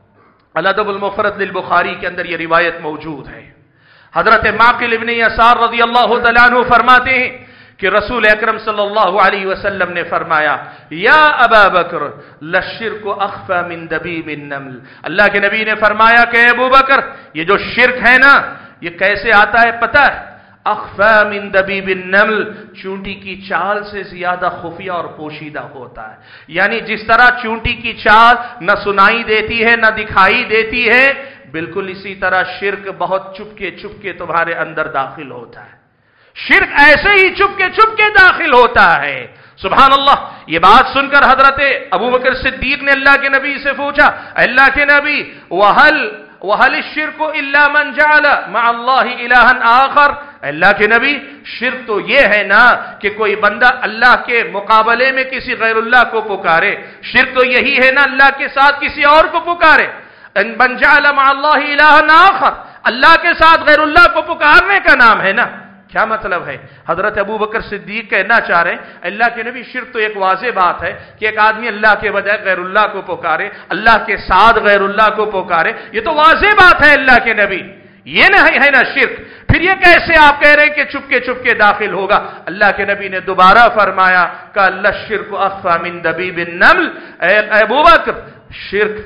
अल-अदबुल मुफ़रद लिल बुखारी के अंदर यह रिवायत मौजूद है। हजरत माकिल इब्न यसार रज़ियल्लाहु तआला अन्हु फरमाते हैं कि रसूल अकरम सल्लल्लाहु अलैहि वसल्लम ने फरमाया, या अबा बकर लश्शिर्कु अख्फा मिन दबीबिन नमल, अल्लाह के नबी ने फरमाया कि अबू बकर, ये जो शिर्क है ना, ये कैसे आता है पता है, अख्फा मिन दबीबिन नमल, चूंटी की चाल से ज्यादा खुफिया और पोशीदा होता है। यानी जिस तरह चूंटी की चाल न सुनाई देती है न दिखाई देती है, बिल्कुल इसी तरह शिर्क बहुत चुपके चुपके तुम्हारे अंदर दाखिल होता है। शिर्क ऐसे ही चुपके चुपके दाखिल होता है। सुभान अल्लाह। ये बात सुनकर हजरत अबू बकर सिद्दीक ने अल्लाह के नबी से पूछा, अल्लाह के नबी वहल वहल शिर्क इल्ला मन जअला मअल्लाहि इलाहन आखर, अल्लाह के नबी शिर्क तो ये है ना कि कोई बंदा अल्लाह के मुकाबले में किसी गैरुल्लाह को पुकारे, शिर्क तो यही है ना अल्लाह के साथ किसी और को पुकारे। मन जअला मअल्लाहि इलाहन आखर, अल्लाह के साथ गैरुल्लाह को पुकारने का नाम है ना। क्या मतलब है? हजरत अबू बकर सिद्दीक कहना चाह रहे हैं, अल्लाह के नबी शिर्क तो एक वाज़ेह बात है कि एक आदमी अल्लाह के बजाय गैरुल्लाह को पुकारे, अल्लाह के साथ गैरुल्लाह को पुकारे, ये तो वाज़ेह बात है अल्लाह के नबी, ये नहीं है ना शिर्क। फिर ये कैसे आप कह रहे हैं कि चुपके चुपके दाखिल होगा? अल्लाह के नबी ने दोबारा फरमाया का लश्शिर्कु अख्फा मिन दबीबिन नमल, अबू बकर शिर्क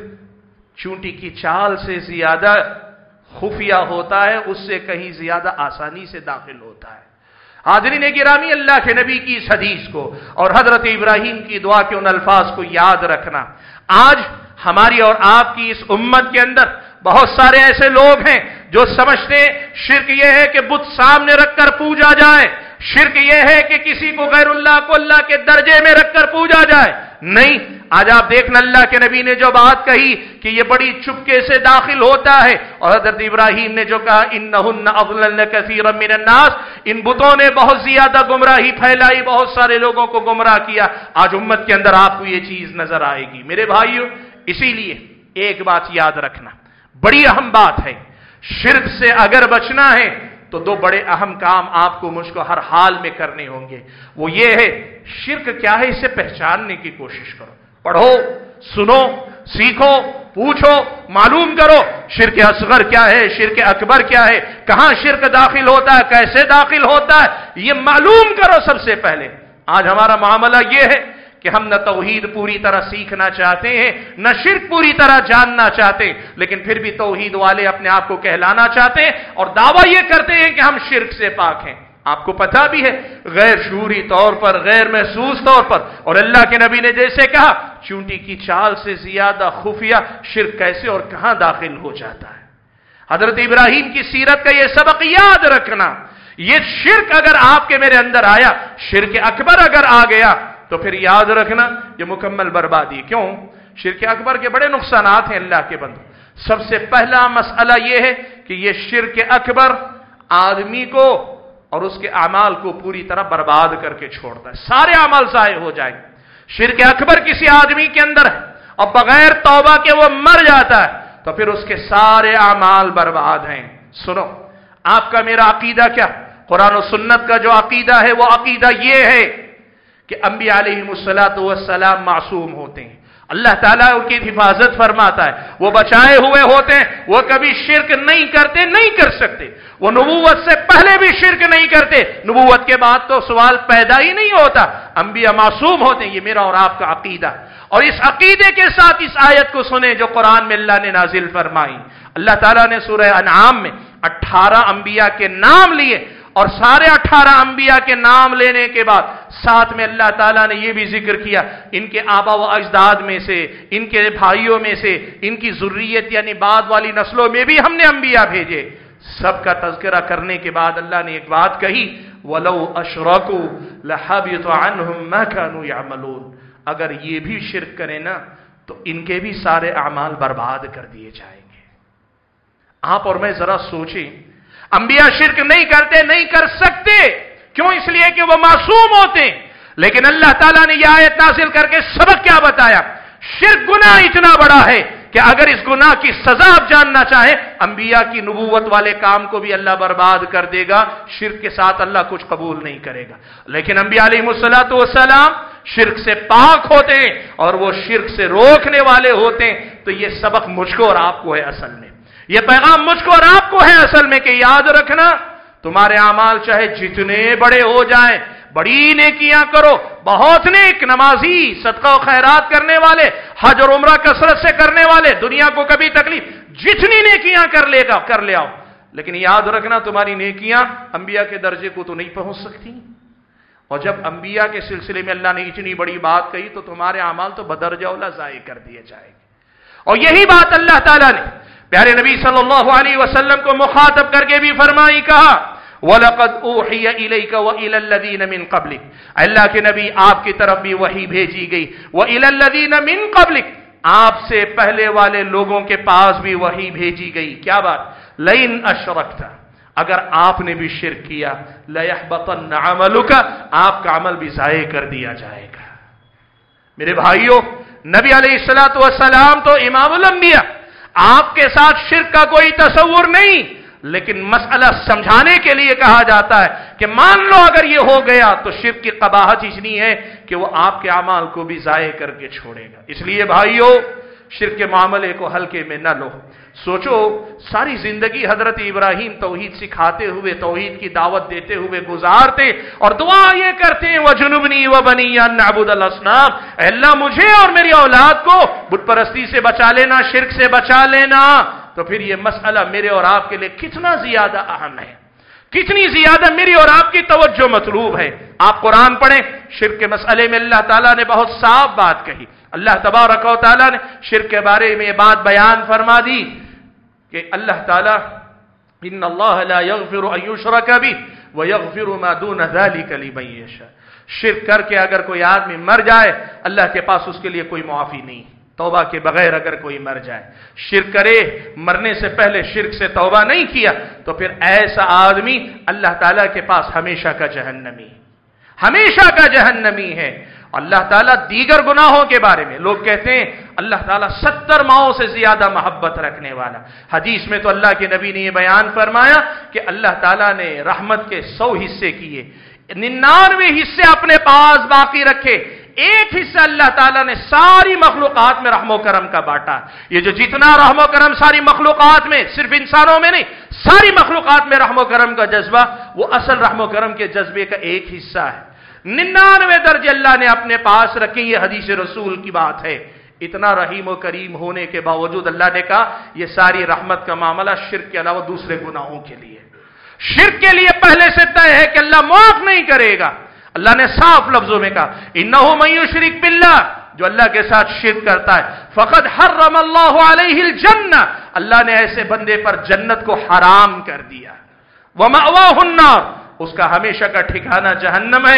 चूंटी की चाल से ज्यादा खुफिया होता है, उससे कहीं ज्यादा आसानी से दाखिल होता है। हाज़रीन गिरामी, अल्लाह के नबी की इस हदीस को और हजरत इब्राहिम की दुआ के उन अल्फाज को याद रखना। आज हमारी और आपकी इस उम्मत के अंदर बहुत सारे ऐसे लोग हैं जो समझते हैं शिर्क यह है कि बुत सामने रखकर पूजा जाए, शिर्क यह है कि किसी को गैरुल्लाह को अल्लाह के दर्जे में रखकर पूजा जाए। नहीं, आज आप देखना अल्लाह के नबी ने जो बात कही कि ये बड़ी चुपके से दाखिल होता है, और हजरत इब्राहिम ने जो कहा इन्नहुन्ना अज़लल्न कसीरम मिनन नास, इन बुतों ने बहुत ज्यादा गुमराही फैलाई, बहुत सारे लोगों को गुमराह किया। आज उम्मत के अंदर आपको ये चीज नजर आएगी मेरे भाइयों। इसीलिए एक बात याद रखना, बड़ी अहम बात है, शिर्क से अगर बचना है तो दो बड़े अहम काम आपको मुझको हर हाल में करने होंगे। वो ये है, शिर्क क्या है इसे पहचानने की कोशिश करो, पढ़ो, सुनो, सीखो, पूछो, मालूम करो शिर्क असगर क्या है, शिर्क अकबर क्या है, कहां शिर्क दाखिल होता है, कैसे दाखिल होता है, ये मालूम करो सबसे पहले। आज हमारा मामला ये है कि हम न तौहीद पूरी तरह सीखना चाहते हैं, न शिर्क पूरी तरह जानना चाहते, लेकिन फिर भी तौहीद वाले अपने आप को कहलाना चाहते हैं और दावा यह करते हैं कि हम शिर्क से पाक हैं। आपको पता भी है गैर शूरी तौर पर, गैर महसूस तौर पर, और अल्लाह के नबी ने जैसे कहा चूंटी की चाल से ज्यादा खुफिया शिर्क कैसे और कहां दाखिल हो जाता है। हजरत इब्राहिम की सीरत का यह सबक याद रखना। यह शिर्क अगर आपके मेरे अंदर आया, शिर्क अकबर अगर आ गया, तो फिर याद रखना ये मुकम्मल बर्बादी। क्यों? شرک اکبر کے بڑے نقصانات ہیں اللہ کے بندو۔ سب سے پہلا مسئلہ یہ ہے کہ یہ شرک اکبر آدمی کو اور اس کے اعمال کو پوری طرح برباد کر کے چھوڑتا ہے، سارے اعمال ضائع ہو جائیں گے۔ شرک اکبر کسی آدمی کے اندر ہے اور بغیر توبہ کے وہ مر جاتا ہے تو پھر اس کے سارے اعمال برباد ہیں۔ سنو، آپ کا میرا عقیدہ کیا؟ قرآن و سنت کا جو عقیدہ ہے وہ عقیدہ یہ ہے کہ انبیاء علیہم الصلاۃ والسلام معصوم ہوتے ہیں، اللہ تعالیٰ ان کی حفاظت فرماتا ہے، وہ بچائے ہوئے ہوتے ہیں، وہ کبھی شرک نہیں کرتے، نہیں کر سکتے، وہ نبوت سے پہلے بھی شرک نہیں کرتے، نبوت کے بعد تو سوال پیدا ہی نہیں ہوتا، انبیاء معصوم ہوتے ہیں۔ یہ میرا اور آپ کا عقیدہ، اور اس عقیدے کے ساتھ اس آیت کو سنیں جو قرآن میں اللہ نے نازل فرمائی۔ اللہ تعالیٰ نے سورہ انعام میں اٹھارہ انبیاء کے نام لیے، اور سارے اٹھارہ انبیاء کے نام لینے کے بعد ساتھ میں اللہ تعالیٰ نے یہ بھی ذکر کیا ان کے آبا و اجداد میں سے، ان کے بھائیوں میں سے، ان کی ذریت یعنی بعد والی نسلوں میں بھی ہم نے انبیاء بھیجے۔ سب کا تذکرہ کرنے کے بعد اللہ نے ایک بات کہی، وَلَوْ أَشْرَكُوا لَحَبِطَ عَنْهُمْ مَا كَانُوا يَعْمَلُونَ، اگر یہ بھی شرک کریں نا تو ان کے بھی سارے اعمال برباد کر دیے جائیں گے۔ آپ اور میں ذرا سوچیں، انبیاء شرک نہیں کرتے، نہیں کر سکتے، کیوں؟ اس لیے کہ وہ معصوم ہوتے ہیں، لیکن اللہ تعالیٰ نے یہ آیت نازل کر کے سبق کیا بتایا؟ شرک گناہ اتنا بڑا ہے کہ اگر اس گناہ کی سزا آپ جاننا چاہیں، انبیاء کی نبوت والے کام کو بھی اللہ برباد کر دے گا، شرک کے ساتھ اللہ کچھ قبول نہیں کرے گا۔ لیکن انبیاء علیہ الصلوۃ والسلام شرک سے پاک ہوتے ہیں اور وہ شرک سے روکنے والے ہوتے ہیں۔ تو یہ سبق مجھ کو اور آپ کو ہے، اصل میں یہ پیغام مجھ کو اور آپ کو ہے اصل میں، کہ یاد رکھنا تمہارے اعمال چاہے جتنے بڑے ہو جائیں، بڑی نیکیاں کرو، بہت نیک نمازی، صدقہ و خیرات کرنے والے، حج اور عمرہ کثرت سے کرنے والے، دنیا کو کبھی تکلیف، جتنی نیکیاں کر لے گا کر لے آؤ، لیکن یاد رکھنا تمہاری نیکیاں انبیاء کے درجے کو تو نہیں پہنچ سکتی۔ اور جب انبیاء کے سلسلے میں اللہ نے اتنی بڑی بات کہی تو تمہارے اعمال تو بدرجہ اولا ضائع کر دیے جائیں گے۔ اور یہی بات اللہ تعالیٰ نے پیارے نبی صلی اللہ علیہ وسلم کو مخاطب کر کے بھی فرمائی، کہا وَلَقَدْ أُوحِيَ إِلَيْكَ وَإِلَى الَّذِينَ مِن قَبْلِكَ، اللہ کے نبی آپ کی طرف بھی وحی بھیجی گئی، وَإِلَى الَّذِينَ مِن قَبْلِكَ، آپ سے پہلے والے لوگوں کے پاس بھی وحی بھیجی گئی۔ کیا بات؟ لَئِنْ أَشْرَكْتَ، اگر آپ نے بھی شرک کیا، لَيَحْبَطَنَّ عَمَلُكَ، آپ کا عمل بھی ضائع کر دیا جائے گا۔ میرے بھائیوں، نبی علیہ الصلوۃ والسلام تو امام الانبیاء، آپ کے ساتھ شرک کا کوئی تصور نہیں، لیکن مسئلہ سمجھانے کے لیے کہا جاتا ہے کہ مان لو اگر یہ ہو گیا تو شرک کی قباحت اتنی ہے کہ وہ آپ کے اعمال کو بھی ضائع کر کے چھوڑے گا۔ اس لیے بھائیوں، شرک کے معاملے کو ہلکے میں نہ لو۔ سوچو، ساری زندگی حضرت ابراہیم توحید سکھاتے ہوئے، توحید کی دعوت دیتے ہوئے گزارتے اور دعا یہ کرتے ہیں وَجُنُبْنِي وَبَنِيَّ أَن نَّعْبُدَ الْأَصْنَامَ، اے اللہ مجھے اور میری اولاد کو بت پرستی سے بچا لینا، شرک سے بچا لینا۔ تو پھر یہ مسئلہ میرے اور آپ کے لیے کتنا زیادہ اہم ہے، کتنی زیادہ میری اور آپ کی توجہ مطلوب ہے۔ آپ قرآن پڑھیں، شرک کے مسئلے میں اللہ تعالیٰ نے بہت صاف بات کہی۔ اللہ تبارک و تعالیٰ نے شرک کے بارے میں یہ بات بیان فرما دی کہ اللہ تعالیٰ ان اللہ لا یغفر ان یشرک بہ ویغفر ما دون ذلک لمن یشاء، شرک کر کے اگر کوئی آدمی مر جائے اللہ کے پاس اس کے لیے کوئی معافی نہیں، توبہ کے بغیر اگر کوئی مر جائے، شرک کرے، مرنے سے پہلے شرک سے توبہ نہیں کیا تو پھر ایسا آدمی اللہ تعالیٰ کے پاس ہمیشہ کا جہنمی، ہمیشہ کا جہنمی ہے۔ اللہ تعالیٰ دیگر گناہوں کے بارے میں لوگ کہتے ہیں اللہ تعالیٰ ستر ماؤں سے زیادہ محبت رکھنے والا، حدیث میں تو اللہ کے نبی نے یہ بیان فرمایا کہ اللہ تعالیٰ نے رحمت کے سو حصے کیے، ننانوے حصے اپنے پاس باقی رکھے، ایک حصہ اللہ تعالیٰ نے ساری مخلوقات میں رحم و کرم کا بانٹا۔ یہ جو جتنا رحم و کرم ساری مخلوقات میں، صرف انسانوں میں نہیں، ساری مخلوقات میں رحم و کرم کا جذبہ، وہ اصل رحم و کرم کے جذبے کا ایک حصہ ہے۔ ننانوے درجے اللہ نے اپنے پاس رکھے، یہ حدیث رسول کی بات ہے۔ اتنا رحیم و کریم ہونے کے باوجود اللہ نے کہا یہ ساری رحمت کا معاملہ شرک کے علاوہ دوسرے گناہوں کے لیے، شرک کے لیے پہلے سے طے ہے کہ اللہ معاف نہیں کرے گا۔ اللہ نے صاف لفظوں میں کہا انہ من یشرک باللہ، جو اللہ کے ساتھ شرک کرتا ہے فقد حرم اللہ علیہ الجنہ، اللہ نے ایسے بندے پر جنت کو حرام کر دیا، ومأواہ النار، اس کا ہمیشہ کا ٹھکانہ جہنم ہے،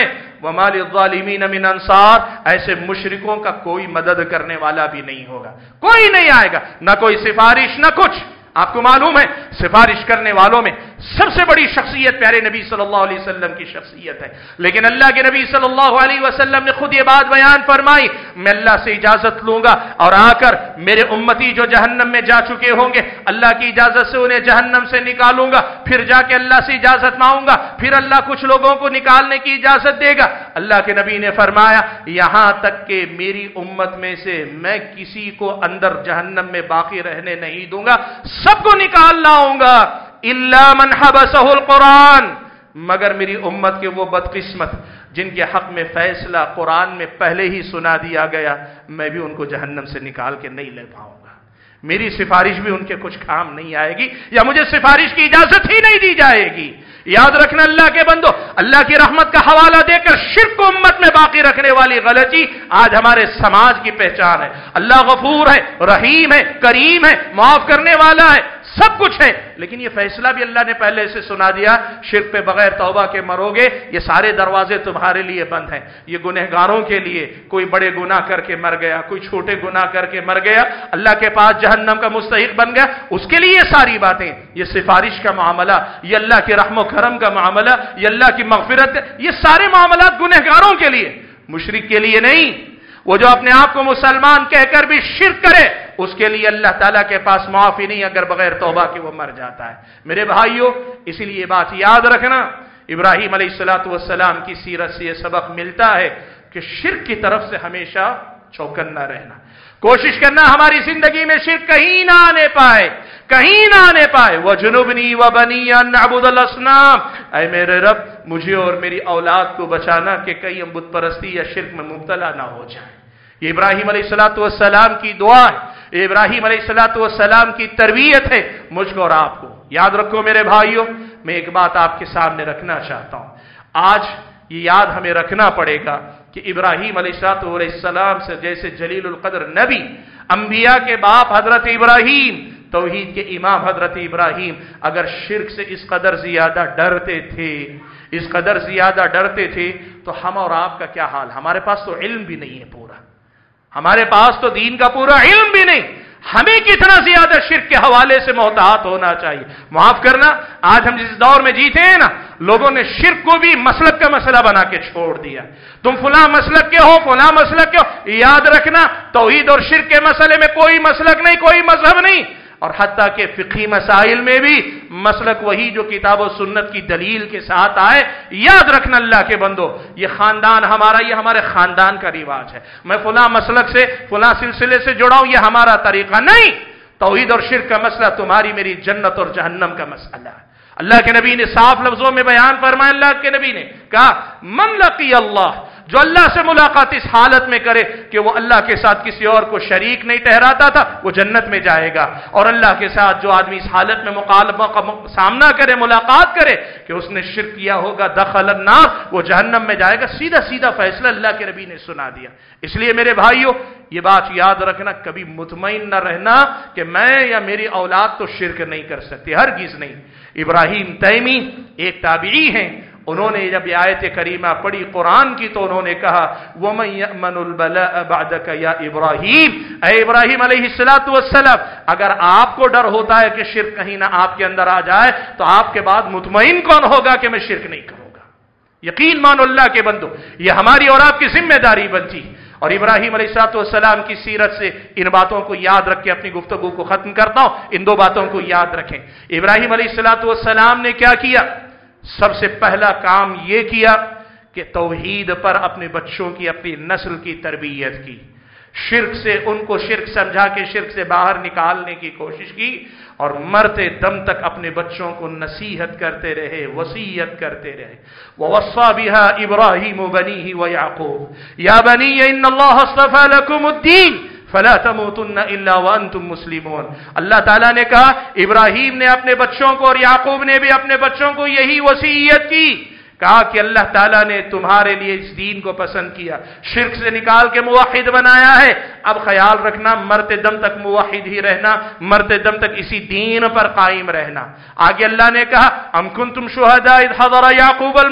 وما लिज़्ज़ालिमीन मिन अंसार, ऐसे मुशरिकों का कोई मदद करने वाला भी नहीं होगा, कोई नहीं आएगा, ना कोई सिफारिश ना कुछ। आपको मालूम है सिफारिश करने वालों में सबसे बड़ी शख्सियत प्यारे नबी सल्लल्लाहु अलैहि वसल्लम की शख्सियत है, लेकिन अल्लाह के नबी सल्लल्लाहु अलैहि वसल्लम ने खुद ये बात बयान फरमाई, मैं अल्लाह से इजाजत लूंगा और आकर मेरे उम्मती जो जहन्नम में जा चुके होंगे अल्लाह की इजाजत से उन्हें जहन्नम से निकालूंगा, फिर जाके अल्लाह से इजाजत मांगूंगा, फिर अल्लाह कुछ लोगों को निकालने की इजाजत देगा। अल्लाह के नबी ने फरमाया यहां तक कि मेरी उम्मत में से मैं किसी को अंदर जहन्नम में बाकी रहने नहीं दूंगा, सबको निकाल लाऊंगा, इल्ला मन हबसहुल कुरान, मगर मेरी उम्मत के वो बदकिस्मत जिनके हक में फैसला कुरान में पहले ही सुना दिया गया, मैं भी उनको जहन्नम से निकाल के नहीं ले पाऊंगा, मेरी सिफारिश भी उनके कुछ काम नहीं आएगी, या मुझे सिफारिश की इजाजत ही नहीं दी जाएगी। याद रखना अल्लाह के बंदो, अल्लाह की रहमत का हवाला देकर शिर्क को उम्मत में बाकी रखने वाली गलती आज हमारे समाज की पहचान है। अल्लाह गफूर है, रहीम है, करीम है, माफ करने वाला है, सब कुछ है, लेकिन ये फैसला भी अल्लाह ने पहले से सुना दिया, शिर्क पे बगैर तौबा के मरोगे, ये सारे दरवाजे तुम्हारे लिए बंद हैं। ये गुनहगारों के लिए, कोई बड़े गुनाह करके मर गया, कोई छोटे गुनाह करके मर गया, अल्लाह के पास जहन्नम का मुस्तहिक बन गया, उसके लिए ये सारी बातें, ये सिफारिश का मामला, ये अल्लाह के रहमो करम का मामला, ये अल्लाह की मगफिरत, ये सारे मामला गुनहगारों के लिए, मुशरिक के लिए नहीं। वो जो अपने आप को मुसलमान कहकर भी शिर्क करे, उसके लिए अल्लाह ताला के पास माफी नहीं, अगर बगैर तौबा के वो मर जाता है। मेरे भाइयों, इसीलिए बात याद रखना, इब्राहीम अलैहिस्सलातु वस्सलाम की सीरत से यह सबक मिलता है कि शिर्क की तरफ से हमेशा चौकन्ना रहना, कोशिश करना हमारी जिंदगी में शिर्क कहीं ना आने पाए, कहीं ना आने पाए। वजुनुबनी व बनी अन नअबुदल असनाम, ऐ मेरे रब मुझे और मेरी औलाद को बचाना कि कहीं हम बुत परस्ती या शिर्क में मुब्तला ना हो जाए। ये इब्राहीम अलैहिस्सलातु वस्सलाम की दुआ है, इब्राहीम अलैहिस्सलातु वस्सलाम की तरबियत है मुझको और आपको। याद रखो मेरे भाइयों, मैं एक बात आपके सामने रखना चाहता हूं, आज ये याद हमें रखना पड़ेगा कि इब्राहीम अलैहिस्सलातु वस्सलाम से जैसे जलीलुल कद्र नबी, अंबिया के बाप हजरत इब्राहीम, तौहीद के इमाम हजरत इब्राहीम अगर शिर्क से इस कदर ज्यादा डरते थे, इस कदर ज्यादा डरते थे, तो हम और आपका क्या हाल? हमारे पास तो इल्म भी नहीं है पूरा, हमारे पास तो दीन का पूरा इल्म भी नहीं, हमें कितना ज्यादा शिर्क के हवाले से मोहतात होना चाहिए। माफ करना, आज हम जिस दौर में जीते हैं ना, लोगों ने शिर्क को भी मसलक का मसला बना के छोड़ दिया। तुम फुला मसलक के हो, फुला मसलक के हो, याद रखना तौहीद और शिर्क के मसले में कोई मसलक नहीं, कोई मजहब नहीं, और हत्ता के फिक़ही मसाइल में भी मसलक वही जो किताब और सुन्नत की दलील के साथ आए। याद रखना अल्लाह के बंदो, ये खानदान हमारा, ये हमारे खानदान का रिवाज है, मैं फुला मसलक से, फुला सिलसिले से जुड़ा हूं, ये हमारा तरीका नहीं। तौहीद और शिर्क का मसला तुम्हारी मेरी जन्नत और जहन्नम का मसला है। अल्लाह के नबी ने साफ लफ्जों में बयान फरमाया, अल्लाह के नबी ने कहा, मन लकी अल्लाह, जो अल्लाह से मुलाकात इस हालत में करे कि वो अल्लाह के साथ किसी और को शरीक नहीं ठहराता था, वो जन्नत में जाएगा। और अल्लाह के साथ जो आदमी इस हालत में मुकालबा का सामना करे, मुलाकात करे कि उसने शिर्क किया होगा, दखल अन्नार, वो जहन्नम में जाएगा। सीधा सीधा फैसला अल्लाह के नबी ने सुना दिया। इसलिए मेरे भाइयों, ये बात याद रखना, कभी मुतमईन न रहना कि मैं या मेरी औलाद तो शिर्क नहीं कर सकती, हरगिज नहीं। इब्राहीम तैमी एक ताबीई हैं, उन्होंने जब आयत करीमा पढ़ी कुरान की, तो उन्होंने कहा, वमन यअमनुल बलाअ बअदक या इब्राहीम, ऐ इब्राहीम अलैहिस्सलातु वस्सलाम, अगर आपको डर होता है कि शिर्क कहीं ना आपके अंदर आ जाए, तो आपके बाद मुतमईन कौन होगा कि मैं शिर्क नहीं करूंगा? यकीन मानो अल्लाह के बंदो, ये हमारी और आपकी जिम्मेदारी बनती। और इब्राहीम अलैहिस्सलातु वस्सलाम की सीरत से इन बातों को याद रख के अपनी गुफ्तगू को खत्म करता हूं। इन दो बातों को याद रखें। इब्राहीम अलैहिस्सलातु वस्सलाम ने क्या किया? सबसे पहला काम यह किया कि तौहीद पर अपने बच्चों की, अपनी नस्ल की तरबियत की। शिर्क से उनको शिर्क समझा के शिर्क से बाहर निकालने की कोशिश की, और मरते दम तक अपने बच्चों को नसीहत करते रहे, वसीयत करते रहे। ववस्सा बिहा इब्राहीम बनीही व याकूब या बनी इन्नल्लाह अस्तफा लकुमुद्दीन फला तमूतुन्ना इल्ला व अंतुम मुस्लिमून। अल्लाह ताला ने कहा, इब्राहीम ने अपने बच्चों को और याकूब ने भी अपने बच्चों को यही वसीयत की, कहा कि अल्लाह ताला ने तुम्हारे लिए इस दीन को पसंद किया, शिर्क से निकाल के मुवहिद बनाया है। अब ख्याल रखना, मरते दम तक मुवहिद ही रहना, मरते दम तक इसी दीन पर कायम रहना। आगे अल्लाह ने कहा, अम कुंतुम शुहदा इज़ हज़रा याकूब अल मौत,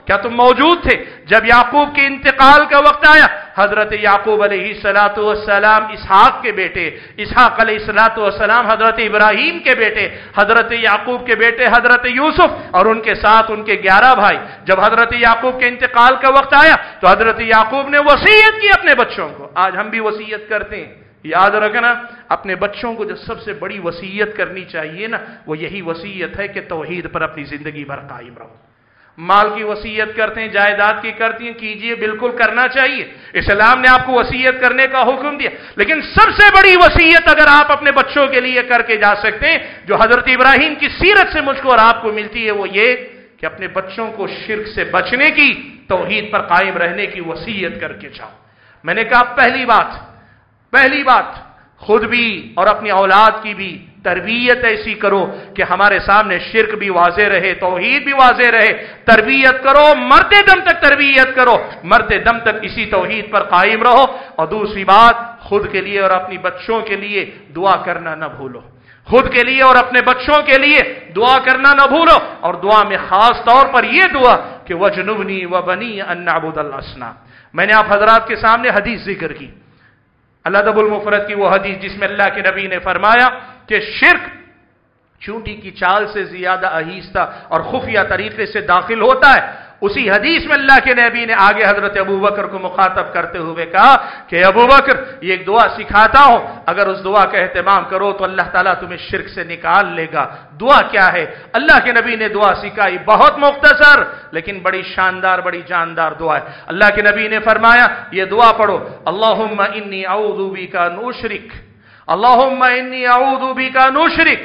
کیا تم موجود تھے جب یعقوب کے انتقال کا وقت آیا؟ حضرت یعقوب علیہ الصلوۃ والسلام اسحاق کے بیٹے، اسحاق علیہ الصلوۃ والسلام حضرت ابراہیم کے بیٹے، حضرت یعقوب کے بیٹے حضرت یوسف اور ان کے ساتھ ان کے گیارہ بھائی۔ جب حضرت یعقوب کے انتقال کا وقت آیا تو حضرت یعقوب نے وصیت کی اپنے بچوں کو۔ آج ہم بھی وصیت کرتے ہیں، یاد رکھنا اپنے بچوں کو جو سب سے بڑی وصیت کرنی چاہیے نا، وہ یہی وصیت ہے کہ توحید پر اپنی زندگی بھر قائم رہو۔ مال کی وصیت کرتے ہیں، جائیداد کی کرتی ہیں، کیجئے، بالکل کرنا چاہیے، اسلام نے آپ کو وصیت کرنے کا حکم دیا، لیکن سب سے بڑی وصیت اگر آپ اپنے بچوں کے لیے کر کے جا سکتے ہیں، جو حضرت ابراہیم کی سیرت سے مجھ کو اور آپ کو ملتی ہے، وہ یہ کہ اپنے بچوں کو شرک سے بچنے کی، توحید پر قائم رہنے کی وصیت کر کے جاؤ۔ میں نے کہا پہلی بات پہلی بات خود بھی اور اپنی اولاد کی بھی تربیت ایسی کرو کہ ہمارے سامنے شرک بھی واضح رہے، توحید بھی واضح رہے۔ تربیت کرو، مرتے دم تک تربیت کرو، مرتے دم تک اسی توحید پر قائم رہو۔ اور دوسری بات، خود کے لیے اور اپنی بچوں کے لیے دعا کرنا نہ بھولو، خود کے لیے اور اپنے بچوں کے لیے دعا کرنا نہ بھولو، اور دعا میں خاص طور پر یہ دعا کہ وَجْنُبْنِي وَبَنِيَّ أَن نَّعْبُدَ الْأَصْنَامَ۔ میں نے آپ حضرات کے سامنے حدیث ذکر کی، الادب المفرد کی وہ حدیث جس میں اللہ کے نبی نے فرمایا کہ شرک چونٹی کی چال سے زیادہ آہستہ اور خفیہ طریقے سے داخل ہوتا ہے۔ اسی حدیث میں اللہ کے نبی نے آگے حضرت ابو بکر کو مخاطب کرتے ہوئے کہا کہ ابو بکر، یہ ایک دعا سکھاتا ہوں، اگر اس دعا کا اہتمام کرو تو اللہ تعالیٰ تمہیں شرک سے نکال لے گا۔ دعا کیا ہے؟ اللہ کے نبی نے دعا سکھائی، بہت مختصر لیکن بڑی شاندار، بڑی جاندار دعا ہے۔ اللہ کے نبی نے فرمایا یہ دعا پڑھو، اللہم انی اعوذ بک ان اشرک، اللہم انی اعوذ بک ان اشرک،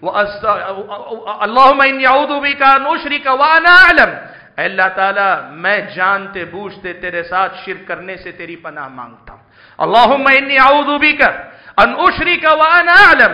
اللہم انی اعوذ بک ان اشرک وانا اعلم، اے اللہ تعالیٰ میں جانتے بوجھتے تیرے ساتھ شرک کرنے سے تیری پناہ مانگتا ہوں۔ اللہم انی اعوذ بک ان اشرک وانا اعلم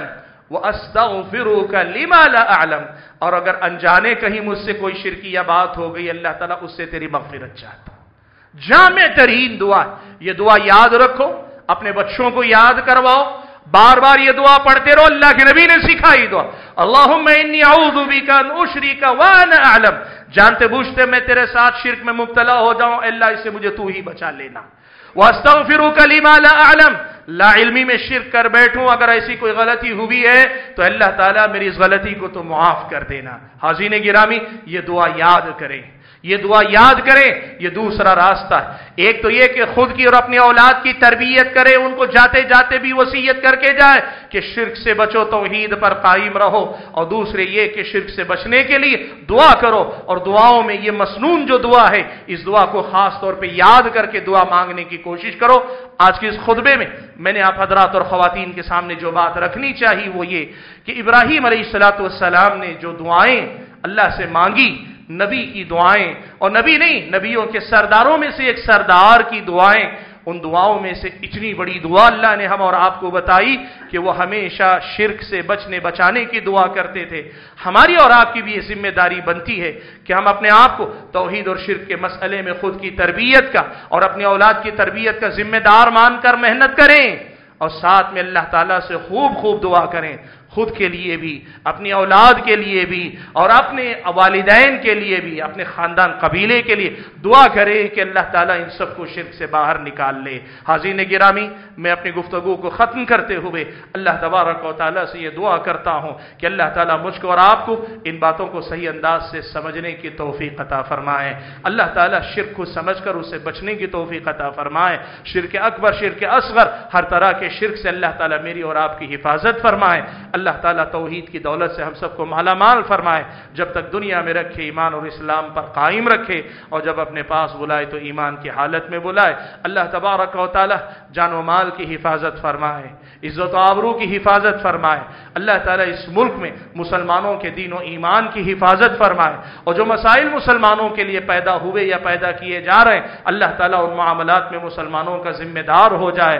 واستغفرک لما لا اعلم، اور اگر انجانے کہیں مجھ سے کوئی شرکیہ بات ہو گئی اللہ تعالیٰ اس سے تیری مغفرت چاہتا ہوں۔ جامع ترین دعا، یہ دعا یاد رکھو، اپنے بچوں کو یاد کرواؤ، بار بار یہ دعا پڑھتے رہو، اللہ کے نبی نے سکھائی دعا، اللہم انی اعوذ بک ان اشرک وانا اعلم، جانتے بوجھتے میں تیرے ساتھ شرک میں مبتلا ہو جاؤں، اللہ اس سے مجھے تو ہی بچا لینا۔ واستغفرک لما لا اعلم، لا علمی میں شرک کر بیٹھوں، اگر ایسی کوئی غلطی ہوئی ہے تو اللہ تعالیٰ میری اس غلطی کو تو معاف کر دینا۔ حاضرین گرامی، یہ دعا یاد کریں، یہ دعا یاد کریں، یہ دوسرا راستہ ہے۔ ایک تو یہ کہ خود کی اور اپنی اولاد کی تربیت کرے، ان کو جاتے جاتے بھی وصیت کر کے جائے کہ شرک سے بچو، توحید پر قائم رہو، اور دوسرے یہ کہ شرک سے بچنے کے لیے دعا کرو، اور دعاؤں میں یہ مسنون جو دعا ہے اس دعا کو خاص طور پہ یاد کر کے دعا مانگنے کی کوشش کرو۔ آج کے اس خطبے میں میں نے آپ حضرات اور خواتین کے سامنے جو بات رکھنی چاہیے وہ یہ کہ ابراہیم علیہ الصلوۃ والسلام نے جو دعائیں اللہ سے مانگی، نبی کی دعائیں، اور نبی نہیں، نبیوں کے سرداروں میں سے ایک سردار کی دعائیں، ان دعاؤں میں سے اتنی بڑی دعا اللہ نے ہم اور آپ کو بتائی کہ وہ ہمیشہ شرک سے بچنے بچانے کی دعا کرتے تھے۔ ہماری اور آپ کی بھی یہ ذمہ داری بنتی ہے کہ ہم اپنے آپ کو توحید اور شرک کے مسئلے میں خود کی تربیت کا اور اپنی اولاد کی تربیت کا ذمہ دار مان کر محنت کریں، اور ساتھ میں اللہ تعالیٰ سے خوب خوب دعا کریں، خود کے لیے بھی، اپنی اولاد کے لیے بھی، اور اپنے والدین کے لیے بھی، اپنے خاندان قبیلے کے لیے دعا کرے کہ اللہ تعالیٰ ان سب کو شرک سے باہر نکال لے۔ حاضرین گرامی، میں اپنی گفتگو کو ختم کرتے ہوئے اللہ تبارک و تعالیٰ سے یہ دعا کرتا ہوں کہ اللہ تعالیٰ مجھ کو اور آپ کو ان باتوں کو صحیح انداز سے سمجھنے کی توفیق عطا فرمائے۔ اللہ تعالیٰ شرک کو سمجھ کر اسے بچنے کی توفیق عطا فرمائے۔ شرک اکبر، شرک اصغر، ہر طرح کے شرک سے اللہ تعالیٰ میری اور آپ کی حفاظت فرمائے۔ اللہ تعالیٰ توحید کی دولت سے ہم سب کو مالا مال فرمائے، جب تک دنیا میں رکھے ایمان اور اسلام پر قائم رکھے، اور جب اپنے پاس بلائے تو ایمان کی حالت میں بلائے۔ اللہ تبارک و تعالیٰ جان و مال کی حفاظت فرمائے، عزت و آبرو کی حفاظت فرمائے۔ اللہ تعالیٰ اس ملک میں مسلمانوں کے دین و ایمان کی حفاظت فرمائے، اور جو مسائل مسلمانوں کے لیے پیدا ہوئے یا پیدا کیے جا رہے ہیں اللہ تعالیٰ ان معاملات میں مسلمانوں کا ذمہ دار ہو جائے۔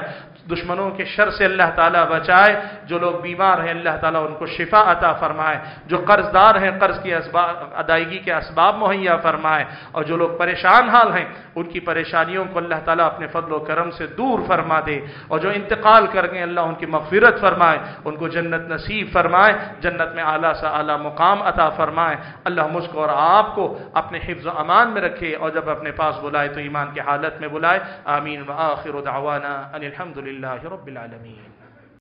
دشمنوں کے شر سے اللہ تعالیٰ بچائے، جو لوگ بیمار ہیں اللہ تعالیٰ ان کو شفا عطا فرمائے، جو قرض دار ہیں قرض کی اسباب ادائیگی کے اسباب مہیا فرمائے، اور جو لوگ پریشان حال ہیں ان کی پریشانیوں کو اللہ تعالیٰ اپنے فضل و کرم سے دور فرما دے، اور جو انتقال کر گئے اللہ ان کی مغفرت فرمائے، ان کو جنت نصیب فرمائے، جنت میں اعلیٰ سے اعلیٰ مقام عطا فرمائے۔ اللہ مجھ کو اور آپ کو اپنے حفظ و امان میں رکھے، اور جب اپنے پاس بلائے تو ایمان کی حالت میں بلائے۔ آمین وآخر دعوانا ان الحمد للہ رب العالمین۔